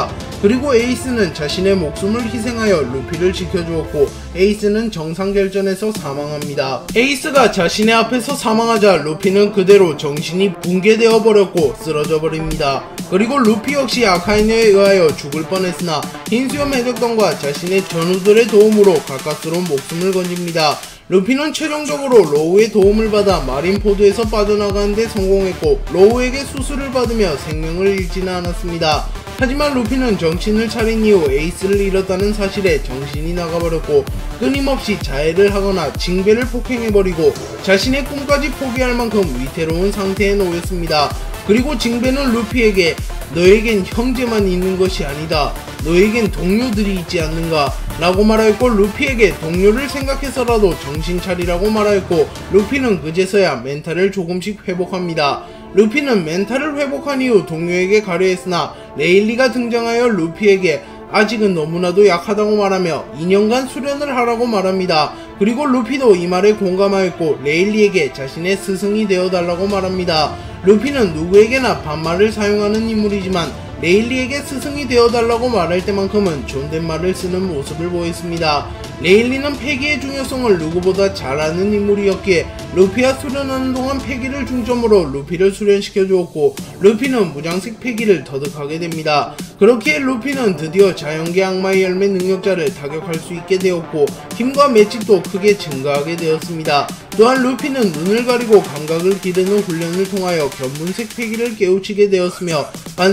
그리고 에이스는 자신의 목숨을 희생하여 루피를 지켜주었고 에이스는 정상결전에서 사망합니다. 에이스가 자신의 앞에서 사망하자 루피는 그대로 정신이 붕괴되어 버렸고 쓰러져 버립니다. 그리고 루피 역시 아카이누에 의하여 죽을 뻔했으나 흰수염 해적단과 자신의 전우들의 도움으로 가까스로 목숨을 건집니다. 루피는 최종적으로 로우의 도움을 받아 마린포드에서 빠져나가는 데 성공했고 로우에게 수술을 받으며 생명을 잃지는 않았습니다. 하지만 루피는 정신을 차린 이후 에이스를 잃었다는 사실에 정신이 나가버렸고 끊임없이 자해를 하거나 징배를 폭행해버리고 자신의 꿈까지 포기할 만큼 위태로운 상태에 놓였습니다. 그리고 징배는 루피에게 너에겐 형제만 있는 것이 아니다. 너에겐 동료들이 있지 않는가? 라고 말하였고 루피에게 동료를 생각해서라도 정신 차리라고 말하였고 루피는 그제서야 멘탈을 조금씩 회복합니다. 루피는 멘탈을 회복한 이후 동료에게 가려 했으나 레일리가 등장하여 루피에게 아직은 너무나도 약하다고 말하며 2년간 수련을 하라고 말합니다. 그리고 루피도 이 말에 공감하였고 레일리에게 자신의 스승이 되어달라고 말합니다. 루피는 누구에게나 반말을 사용하는 인물이지만 레일리에게 스승이 되어달라고 말할 때만큼은 존댓말을 쓰는 모습을 보였습니다. 레일리는 패기의 중요성을 누구보다 잘 아는 인물이었기에 루피와 수련하는 동안 패기를 중점으로 루피를 수련시켜 주었고 루피는 무장색 패기를 터득하게 됩니다. 그렇기에 루피는 드디어 자연계 악마의 열매 능력자를 타격할 수 있게 되었고 힘과 매직도 크게 증가하게 되었습니다. 또한 루피는 눈을 가리고 감각을 기르는 훈련을 통하여 견분색 패기를 깨우치게 되었으며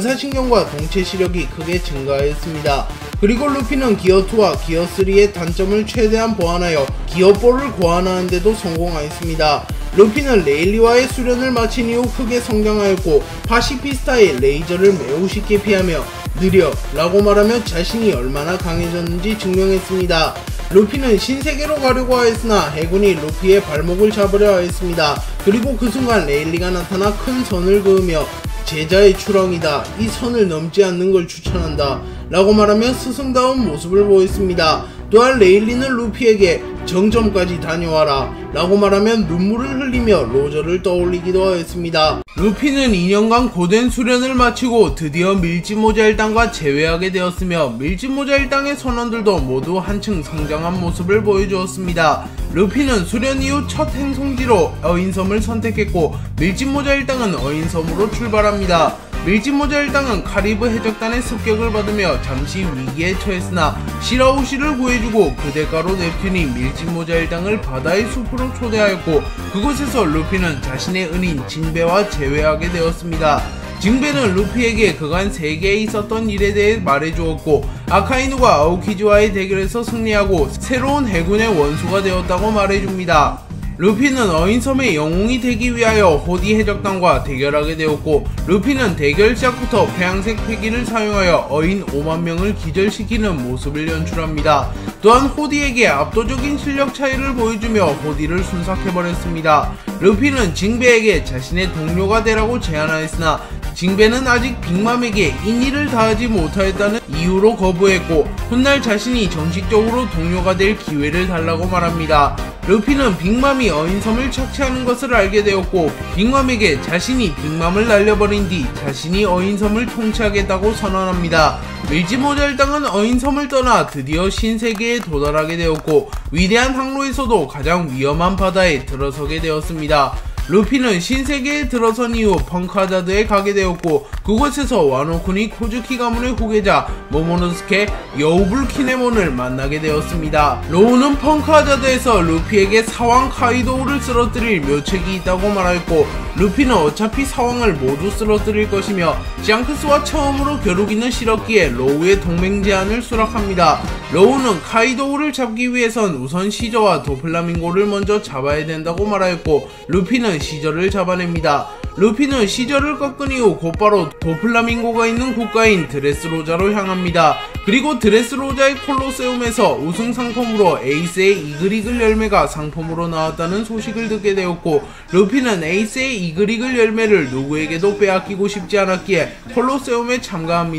반사신경과 동체 시력이 크게 증가하였습니다. 그리고 루피는 기어2와 기어3의 단점을 최대한 보완하여 기어4를 고안하는 데도 성공하였습니다. 루피는 레일리와의 수련을 마친 이후 크게 성장하였고 파시피스타의 레이저를 매우 쉽게 피하며 느려 라고 말하며 자신이 얼마나 강해졌는지 증명했습니다. 루피는 신세계로 가려고 하였으나 해군이 루피의 발목을 잡으려 하였습니다. 그리고 그 순간 레일리가 나타나 큰 선을 그으며 제자의 추렁이다. 이 선을 넘지 않는 걸 추천한다. 라고 말하며 스승다운 모습을 보였습니다. 또한 레일리는 루피에게 정점까지 다녀와라. 라고 말하며 눈물을 흘리며 로저를 떠올리기도 하였습니다. 루피는 2년간 고된 수련을 마치고 드디어 밀짚모자 일당과 재회하게 되었으며 밀짚모자 일당의 선원들도 모두 한층 성장한 모습을 보여주었습니다. 루피는 수련 이후 첫 행성지로 어인섬을 선택했고 밀짚모자 일당은 어인섬으로 출발합니다. 밀짚모자 일당은 카리브 해적단의 습격을 받으며 잠시 위기에 처했으나 시라우시를 구해주고 그 대가로 넵튠이 밀짚모자 일당을 바다의 숲으로 초대하였고 그곳에서 루피는 자신의 은인 징배와 재회하게 되었습니다. 징배는 루피에게 그간 세계에 있었던 일에 대해 말해주었고 아카이누가 아오키즈와의 대결에서 승리하고 새로운 해군의 원수가 되었다고 말해줍니다. 루피는 어인섬의 영웅이 되기 위하여 호디 해적단과 대결하게 되었고 루피는 대결 시작부터 폐양색 패기를 사용하여 어인 5만 명을 기절시키는 모습을 연출합니다. 또한 호디에게 압도적인 실력 차이를 보여주며 호디를 순삭해버렸습니다. 루피는 징배에게 자신의 동료가 되라고 제안하였으나 징배는 아직 빅맘에게 인의를 다하지 못하였다는 이유로 거부했고 훗날 자신이 정식적으로 동료가 될 기회를 달라고 말합니다. 루피는 빅맘이 어인섬을 착취하는 것을 알게 되었고 빅맘에게 자신이 빅맘을 날려버린 뒤 자신이 어인섬을 통치하겠다고 선언합니다. 밀짚모자 일당은 어인섬을 떠나 드디어 신세계에 도달하게 되었고 위대한 항로에서도 가장 위험한 바다에 들어서게 되었습니다. 루피는 신세계에 들어선 이후 펑크하자드에 가게 되었고 그곳에서 와노쿠니 코즈키 가문의 후계자 모모노스케 여우불 키네몬을 만나게 되었습니다. 로우는 펑크하자드에서 루피에게 사왕 카이도우를 쓰러뜨릴 묘책이 있다고 말하였고 루피는 어차피 사왕을 모두 쓰러뜨릴 것이며 샹크스와 처음으로 겨루기는 싫었기에 로우의 동맹 제안을 수락합니다. 로우는 카이도우를 잡기 위해선 우선 시저와 도플라밍고를 먼저 잡아야 된다고 말하였고 루피는 시저를 잡아냅니다. 루피는 시저를 꺾은 이후 곧바로 도플라밍고가 있는 국가인 드레스로자로 향합니다. 그리고 드레스로자의 콜로세움에서 우승 상품으로 에이스의 이글이글 열매가 상품으로 나왔다는 소식을 듣게 되었고 루피는 에이스의 이글이글 열매를 누구에게도 빼앗기고 싶지 않았기에 콜로세움에 참가합니다.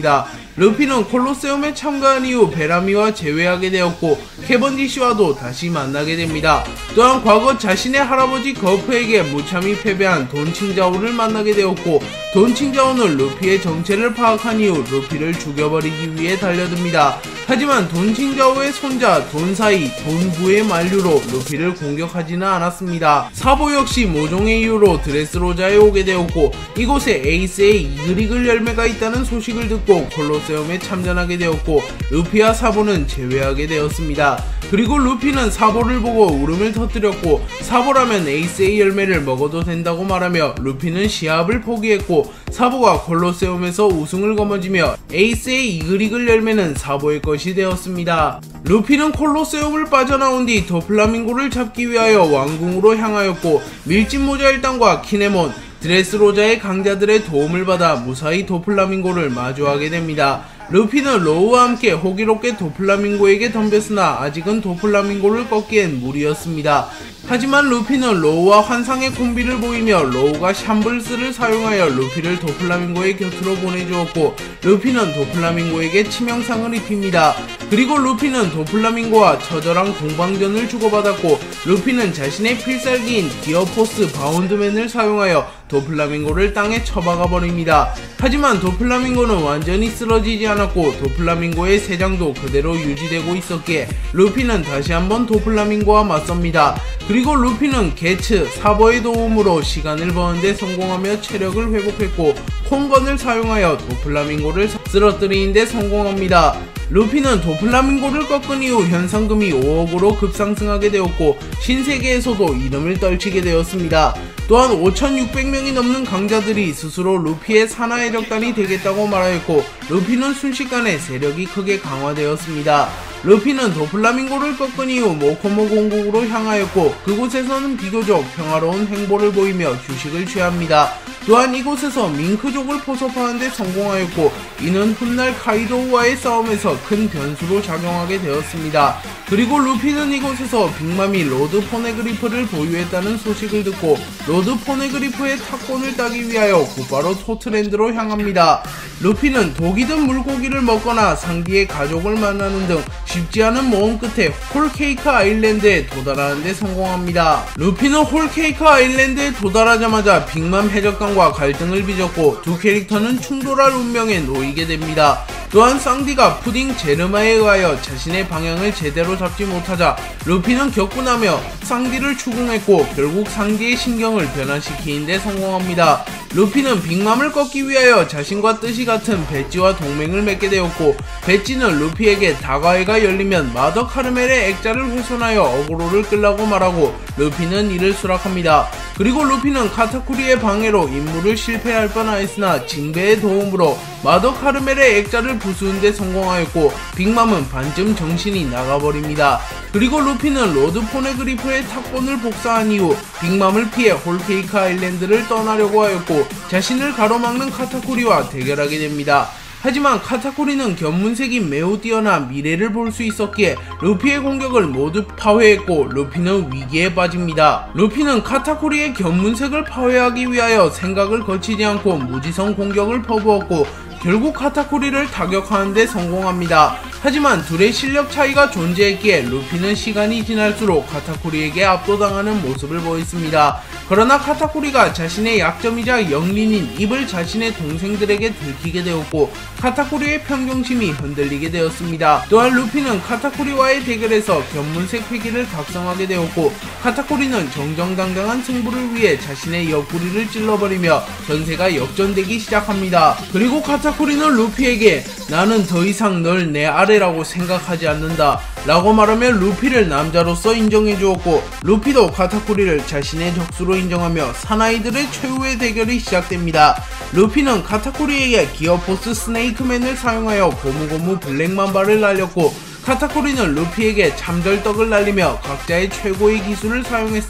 루피는 콜로세움에 참가한 이후 베라미와 재회하게 되었고 캐번디시와도 다시 만나게 됩니다. 또한 과거 자신의 할아버지 거프에게 무참히 패배한 돈 칭자오를 만나게 되었고 돈 칭자오는 루피의 정체를 파악한 이후 루피를 죽여버리기 위해 달려듭니다. 하지만 돈 칭자오의 손자 돈사이, 돈부의 만류로 루피를 공격하지는 않았습니다. 사보 역시 모종의 이유로 드레스로자에 오게 되었고 이곳에 에이스의 이글이글 열매가 있다는 소식을 듣고 콜로세움에 참전하게 되었고 루피와 사보는 재회하게 되었습니다. 그리고 루피는 사보를 보고 울음을 터뜨렸고 사보라면 에이스의 열매를 먹어도 된다고 말하며 루피는 시합을 포기했고 사보가 콜로세움에서 우승을 거머쥐며 에이스의 이글이글 열매는 사보의 것이 되었습니다. 루피는 콜로세움을 빠져나온 뒤 도플라밍고를 잡기 위하여 왕궁으로 향하였고 밀짚모자 일당과 키네몬, 드레스로자의 강자들의 도움을 받아 무사히 도플라밍고를 마주하게 됩니다. 루피는 로우와 함께 호기롭게 도플라밍고에게 덤볐으나 아직은 도플라밍고를 꺾기엔 무리였습니다. 하지만 루피는 로우와 환상의 콤비를 보이며 로우가 샴블스를 사용하여 루피를 도플라밍고의 곁으로 보내주었고 루피는 도플라밍고에게 치명상을 입힙니다. 그리고 루피는 도플라밍고와 처절한 공방전을 주고받았고 루피는 자신의 필살기인 기어포스 바운드맨을 사용하여 도플라밍고를 땅에 쳐박아 버립니다. 하지만 도플라밍고는 완전히 쓰러지지 않았고 도플라밍고의 세장도 그대로 유지되고 있었기에 루피는 다시 한번 도플라밍고와 맞섭니다. 그리고 루피는 게츠, 사보의 도움으로 시간을 버는데 성공하며 체력을 회복했고 콩건을 사용하여 도플라밍고를 쓰러뜨리는데 성공합니다. 루피는 도플라밍고를 꺾은 이후 현상금이 5억으로 급상승하게 되었고 신세계에서도 이름을 떨치게 되었습니다. 또한 5,600명이 넘는 강자들이 스스로 루피의 산하의 적단이 되겠다고 말하였고 루피는 순식간에 세력이 크게 강화되었습니다. 루피는 도플라밍고를 꺾은 이후 모코모 공국으로 향하였고 그곳에서는 비교적 평화로운 행보를 보이며 휴식을 취합니다. 또한 이곳에서 밍크족을 포섭하는 데 성공하였고 이는 훗날 카이도우와의 싸움에서 큰 변수로 작용하게 되었습니다. 그리고 루피는 이곳에서 빅맘이 로드 포네그리프를 보유했다는 소식을 듣고 로드 포네그리프의 탁권을 따기 위하여 곧바로 토트랜드로 향합니다. 루피는 독이 든 물고기를 먹거나 상디의 가족을 만나는 등 쉽지 않은 모험 끝에 홀케이크 아일랜드에 도달하는 데 성공합니다. 루피는 홀케이크 아일랜드에 도달하자마자 빅맘 해적단과 갈등을 빚었고 두 캐릭터는 충돌할 운명에 놓이게 됩니다. 또한 쌍디가 푸딩 제르마에 의하여 자신의 방향을 제대로 잡지 못하자 루피는 격분하며 쌍디를 추궁했고 결국 쌍디의 신경을 변화시키는데 성공합니다. 루피는 빅맘을 꺾기 위하여 자신과 뜻이 같은 베찌와 동맹을 맺게 되었고 베찌는 루피에게 다과회가 열리면 마더 카르멜의 액자를 훼손하여 어그로를 끌라고 말하고 루피는 이를 수락합니다. 그리고 루피는 카타쿠리의 방해로 임무를 실패할 뻔하였으나 징베의 도움으로 마더 카르멜의 액자를 부수는 데 성공하였고 빅맘은 반쯤 정신이 나가버립니다. 그리고 루피는 로드 포네그리프의 탁본을 복사한 이후 빅맘을 피해 홀케이크 아일랜드를 떠나려고 하였고 자신을 가로막는 카타쿠리와 대결하게 됩니다. 하지만 카타쿠리는 견문색이 매우 뛰어나 미래를 볼 수 있었기에 루피의 공격을 모두 파괴했고 루피는 위기에 빠집니다. 루피는 카타쿠리의 견문색을 파괴하기 위하여 생각을 거치지 않고 무지성 공격을 퍼부었고 결국 카타쿠리를 타격하는 데 성공합니다. 하지만 둘의 실력 차이가 존재했기에 루피는 시간이 지날수록 카타쿠리에게 압도당하는 모습을 보였습니다. 그러나 카타쿠리가 자신의 약점이자 영린인 입을 자신의 동생들에게 들키게 되었고 카타쿠리의 평정심이 흔들리게 되었습니다. 또한 루피는 카타쿠리와의 대결에서 견문색 회기를 각성하게 되었고 카타쿠리는 정정당당한 승부를 위해 자신의 옆구리를 찔러버리며 전세가 역전되기 시작합니다. 그리고 카타쿠리는 루피에게 나는 더 이상 널 내 아래라고 생각하지 않는다 라고 말하며 루피를 남자로서 인정해주었고 루피도 카타쿠리를 자신의 적수로 인정하며 사나이들의 최후의 대결이 시작됩니다. 루피는 카타쿠리에게 기어포스 스네이크맨을 사용하여 고무고무 블랙맘바를 날렸고 카타쿠리는 루피에게 참절떡을 날리며 각자의 최고의 기술을 사용했으나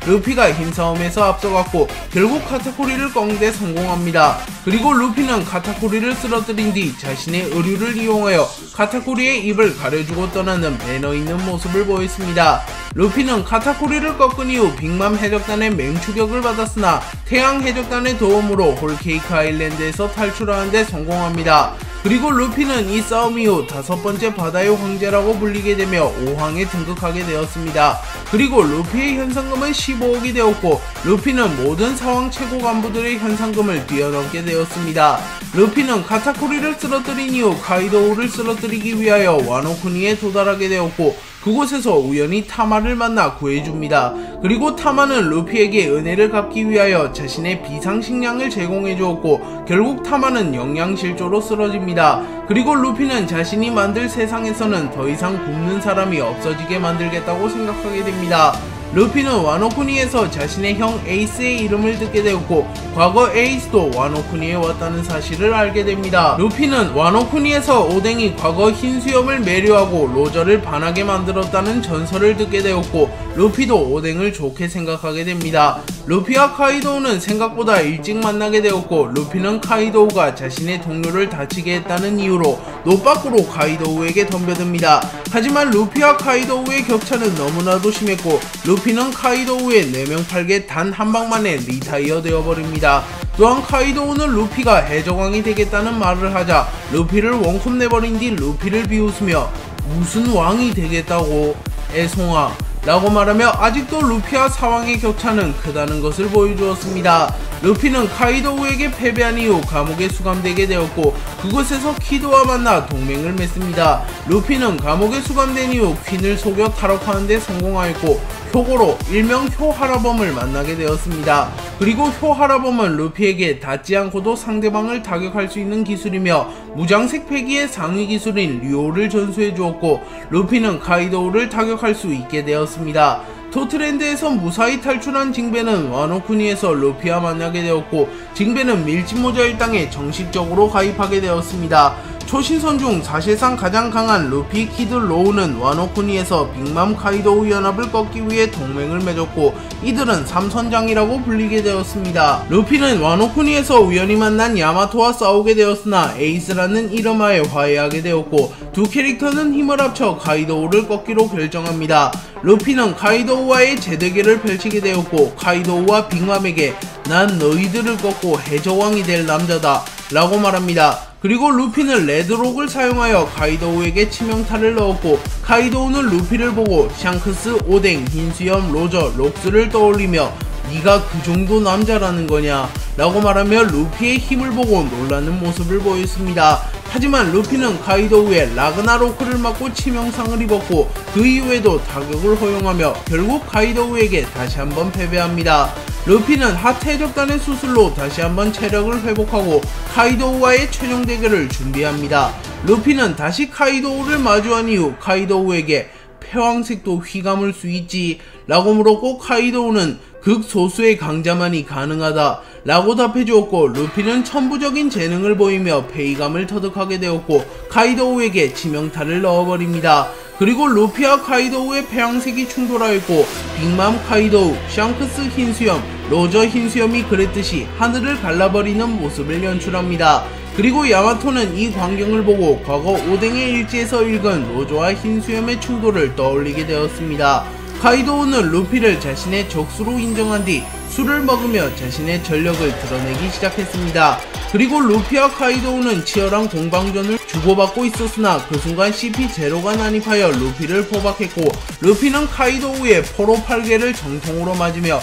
루피가 힘싸움에서 앞서갔고 결국 카타쿠리를 꺾는데 성공합니다. 그리고 루피는 카타쿠리를 쓰러뜨린 뒤 자신의 의류를 이용하여 카타쿠리의 입을 가려주고 떠나는 매너 있는 모습을 보였습니다. 루피는 카타쿠리를 꺾은 이후 빅맘 해적단의 맹추격을 받았으나 태양 해적단의 도움으로 홀케이크 아일랜드에서 탈출하는데 성공합니다. 그리고 루피는 이 싸움 이후 5번째 바다의 황제라고 불리게 되며 5황에 등극하게 되었습니다. 그리고 루피의 현상금은 15억이 되었고 루피는 모든 사왕 최고 간부들의 현상금을 뛰어넘게 되었습니다. 루피는 카타쿠리를 쓰러뜨린 이후 카이도우를 쓰러뜨리기 위하여 와노쿠니에 도달하게 되었고 그곳에서 우연히 타마를 만나 구해줍니다. 그리고 타마는 루피에게 은혜를 갚기 위하여 자신의 비상식량을 제공해 주었고 결국 타마는 영양실조로 쓰러집니다. 그리고 루피는 자신이 만들 세상에서는 더 이상 굶는 사람이 없어지게 만들겠다고 생각하게 됩니다. 루피는 와노쿠니에서 자신의 형 에이스의 이름을 듣게 되었고 과거 에이스도 와노쿠니에 왔다는 사실을 알게 됩니다. 루피는 와노쿠니에서 오뎅이 과거 흰수염을 매료하고 로저를 반하게 만들었다는 전설을 듣게 되었고 루피도 오뎅을 좋게 생각하게 됩니다. 루피와 카이도우는 생각보다 일찍 만나게 되었고 루피는 카이도우가 자신의 동료를 다치게 했다는 이유로 노밖으로 카이도우에게 덤벼듭니다. 하지만 루피와 카이도우의 격차는 너무나도 심했고 루피는 카이도우의 4명 8개 단 한 방만에 리타이어 되어버립니다. 또한 카이도우는 루피가 해적왕이 되겠다는 말을 하자 루피를 원컵 내버린 뒤 루피를 비웃으며 무슨 왕이 되겠다고 애송아 라고 말하며 아직도 루피와 사왕의 격차는 크다는 것을 보여주었습니다. 루피는 카이도우에게 패배한 이후 감옥에 수감되게 되었고 그곳에서 키도와 만나 동맹을 맺습니다. 루피는 감옥에 수감된 이후 퀸을 속여 탈옥하는데 성공하였고 효고로 일명 효하라범을 만나게 되었습니다. 그리고 효하라범은 루피에게 닿지 않고도 상대방을 타격할 수 있는 기술이며 무장색 패기의 상위 기술인 류오를 전수해 주었고 루피는 카이도우를 타격할 수 있게 되었습니다. 토트랜드에서 무사히 탈출한 징베는 와노쿠니에서 루피와 만나게 되었고 징베는 밀짚모자 일당에 정식적으로 가입하게 되었습니다. 초신선 중 사실상 가장 강한 루피, 키드, 로우는 와노쿠니에서 빅맘 카이도우 연합을 꺾기 위해 동맹을 맺었고 이들은 삼선장이라고 불리게 되었습니다. 루피는 와노쿠니에서 우연히 만난 야마토와 싸우게 되었으나 에이스라는 이름하에 화해하게 되었고 두 캐릭터는 힘을 합쳐 카이도우를 꺾기로 결정합니다. 루피는 카이도우와의 재대결을 펼치게 되었고 카이도우와 빅맘에게 난 너희들을 꺾고 해적왕이 될 남자다 라고 말합니다. 그리고 루피는 레드록을 사용하여 카이도우에게 치명타를 넣었고 카이도우는 루피를 보고 샹크스, 오뎅, 흰수염, 로저, 록스를 떠올리며 네가 그 정도 남자라는 거냐 라고 말하며 루피의 힘을 보고 놀라는 모습을 보였습니다. 하지만 루피는 카이도우의 라그나로크를 맞고 치명상을 입었고 그 이후에도 타격을 허용하며 결국 카이도우에게 다시 한번 패배합니다. 루피는 하트해적단의 수술로 다시 한번 체력을 회복하고 카이도우와의 최종 대결을 준비합니다. 루피는 다시 카이도우를 마주한 이후 카이도우에게 패왕색도 휘감을 수 있지 라고 물었고 카이도우는 극소수의 강자만이 가능하다 라고 답해주었고 루피는 천부적인 재능을 보이며 패의감을 터득하게 되었고 카이도우에게 치명타를 넣어버립니다. 그리고 루피와 카이도우의 패왕색이 충돌하였고 빅맘 카이도우, 샹크스 흰수염, 로저 흰수염이 그랬듯이 하늘을 갈라버리는 모습을 연출합니다. 그리고 야마토는 이 광경을 보고 과거 오뎅의 일지에서 읽은 로저와 흰수염의 충돌을 떠올리게 되었습니다. 카이도우는 루피를 자신의 적수로 인정한 뒤 술을 먹으며 자신의 전력을 드러내기 시작했습니다. 그리고 루피와 카이도우는 치열한 공방전을 주고받고 있었으나 그 순간 CP0가 난입하여 루피를 포박했고 루피는 카이도우의 포로 8개를 정통으로 맞으며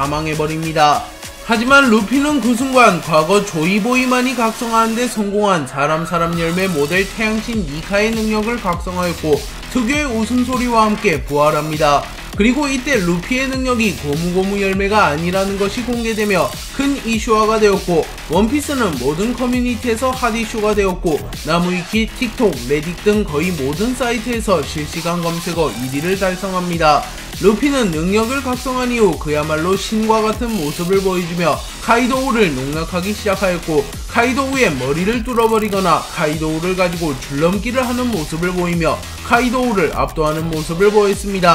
사망해버립니다. 하지만 루피는 그 순간 과거 조이보이만이 각성하는데 성공한 사람 열매 모델 태양신 니카의 능력을 각성하였고 특유의 웃음소리와 함께 부활합니다. 그리고 이때 루피의 능력이 고무고무 열매가 아니라는 것이 공개되며 큰 이슈화가 되었고 원피스는 모든 커뮤니티에서 핫 이슈가 되었고 나무위키, 틱톡, 레딧 등 거의 모든 사이트에서 실시간 검색어 1위를 달성합니다. 루피는 능력을 각성한 이후 그야말로 신과 같은 모습을 보여주며 카이도우를 농락하기 시작하였고 카이도우의 머리를 뚫어버리거나 카이도우를 가지고 줄넘기를 하는 모습을 보이며 카이도우를 압도하는 모습을 보였습니다.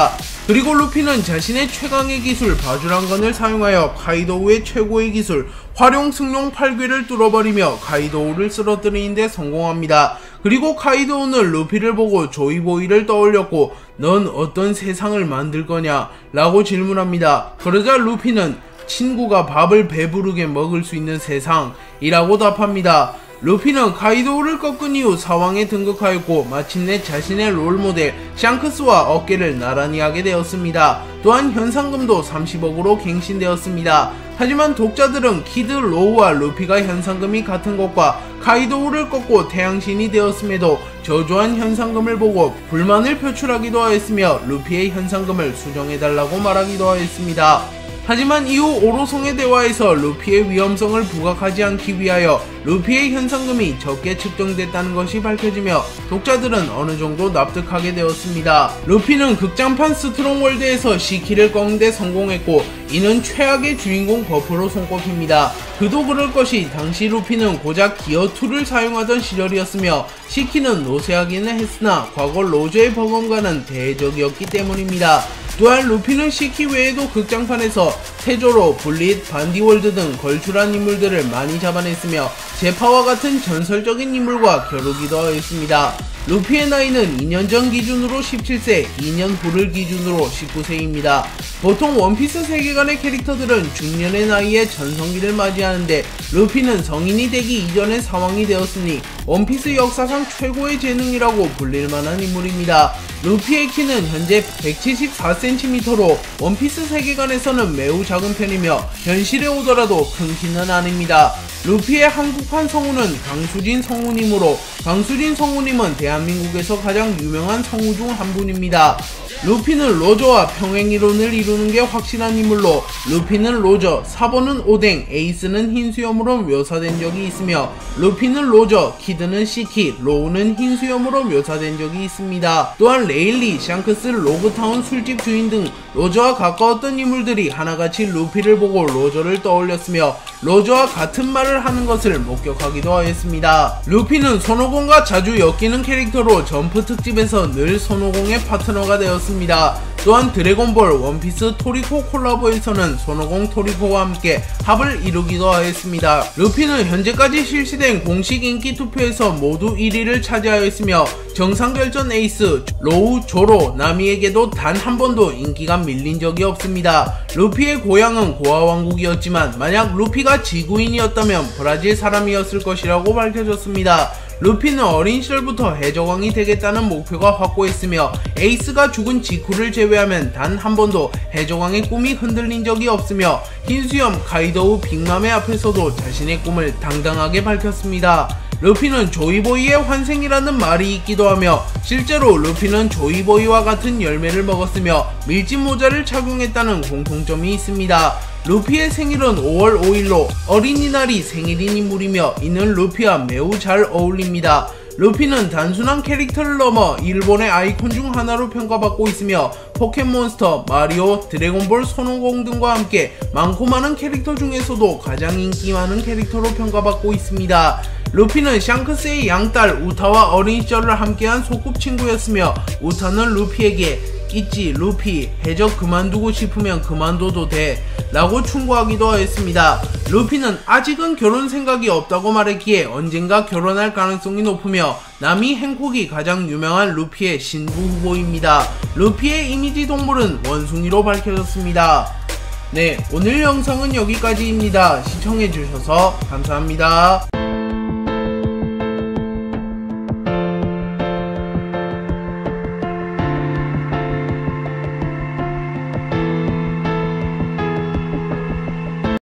그리고 루피는 자신의 최강의 기술 바주란건을 사용하여 카이도우의 최고의 기술 활용 승용 8괴를 뚫어버리며 카이도우를 쓰러뜨리는 데 성공합니다. 그리고 카이도우는 루피를 보고 조이보이를 떠올렸고 넌 어떤 세상을 만들 거냐 라고 질문합니다. 그러자 루피는 친구가 밥을 배부르게 먹을 수 있는 세상이라고 답합니다. 루피는 카이도우를 꺾은 이후 사왕에 등극하였고 마침내 자신의 롤모델 샹크스와 어깨를 나란히 하게 되었습니다. 또한 현상금도 30억으로 갱신되었습니다. 하지만 독자들은 키드 로우와 루피가 현상금이 같은 것과 카이도우를 꺾고 태양신이 되었음에도 저조한 현상금을 보고 불만을 표출하기도 하였으며 루피의 현상금을 수정해달라고 말하기도 하였습니다. 하지만 이후 오로송의 대화에서 루피의 위험성을 부각하지 않기 위하여 루피의 현상금이 적게 측정됐다는 것이 밝혀지며 독자들은 어느정도 납득하게 되었습니다. 루피는 극장판 스트롱월드에서 시키를 꺾는 데 성공했고 이는 최악의 주인공 버프로 손꼽힙니다. 그도 그럴 것이 당시 루피는 고작 기어2를 사용하던 시절이었으며 시키는 노쇠하기는 했으나 과거 로저의 버금가는 대적이었기 때문입니다. 또한 루피는 시키 외에도 극장판에서 테조로, 블릿, 반디월드 등 걸출한 인물들을 많이 잡아냈으며 제파와 같은 전설적인 인물과 겨루기도 하였습니다. 루피의 나이는 2년 전 기준으로 17세, 2년 후를 기준으로 19세입니다. 보통 원피스 세계관의 캐릭터들은 중년의 나이에 전성기를 맞이하는데 루피는 성인이 되기 이전에 사망이 되었으니 원피스 역사상 최고의 재능이라고 불릴만한 인물입니다. 루피의 키는 현재 174cm로 원피스 세계관에서는 매우 작은 편이며 현실에 오더라도 큰 키는 아닙니다. 루피의 한국판 성우는 강수진 성우님으로 강수진 성우님은 대한민국에서 가장 유명한 성우 중 한 분입니다. 루피는 로저와 평행이론을 이루는 게 확실한 인물로 루피는 로저, 사보는 오뎅, 에이스는 흰수염으로 묘사된 적이 있으며 루피는 로저, 키드는 시키, 로우는 흰수염으로 묘사된 적이 있습니다. 또한 레일리, 샹크스, 로그타운 술집 주인 등 로저와 가까웠던 인물들이 하나같이 루피를 보고 로저를 떠올렸으며 로저와 같은 말을 하는 것을 목격하기도 하였습니다. 루피는 손오공과 자주 엮이는 캐릭터로 점프 특집에서 늘 손오공의 파트너가 되었습니다. 또한 드래곤볼, 원피스, 토리코 콜라보에서는 손오공 토리코와 함께 합을 이루기도 하였습니다. 루피는 현재까지 실시된 공식 인기 투표에서 모두 1위를 차지하였으며 정상결전 에이스, 로우, 조로, 나미에게도 단 한 번도 인기가 밀린 적이 없습니다. 루피의 고향은 고아왕국이었지만 만약 루피가 지구인이었다면 브라질 사람이었을 것이라고 밝혀졌습니다. 루피는 어린 시절부터 해적왕이 되겠다는 목표가 확고했으며 에이스가 죽은 직후를 제외하면 단 한 번도 해적왕의 꿈이 흔들린 적이 없으며 흰수염 카이도우 빅맘의 앞에서도 자신의 꿈을 당당하게 밝혔습니다. 루피는 조이보이의 환생이라는 말이 있기도 하며 실제로 루피는 조이보이와 같은 열매를 먹었으며 밀짚 모자를 착용했다는 공통점이 있습니다. 루피의 생일은 5월 5일로 어린이날이 생일인 인물이며 이는 루피와 매우 잘 어울립니다. 루피는 단순한 캐릭터를 넘어 일본의 아이콘 중 하나로 평가받고 있으며 포켓몬스터, 마리오, 드래곤볼, 손오공 등과 함께 많고 많은 캐릭터 중에서도 가장 인기 많은 캐릭터로 평가받고 있습니다. 루피는 샹크스의 양딸 우타와 어린 시절을 함께한 소꿉친구였으며 우타는 루피에게 있지 루피 해적 그만두고 싶으면 그만둬도 돼 라고 충고하기도 하였습니다. 루피는 아직은 결혼 생각이 없다고 말했기에 언젠가 결혼할 가능성이 높으며 나미 행콕이 가장 유명한 루피의 신부 후보입니다. 루피의 이미지 동물은 원숭이로 밝혀졌습니다. 네, 오늘 영상은 여기까지입니다. 시청해주셔서 감사합니다.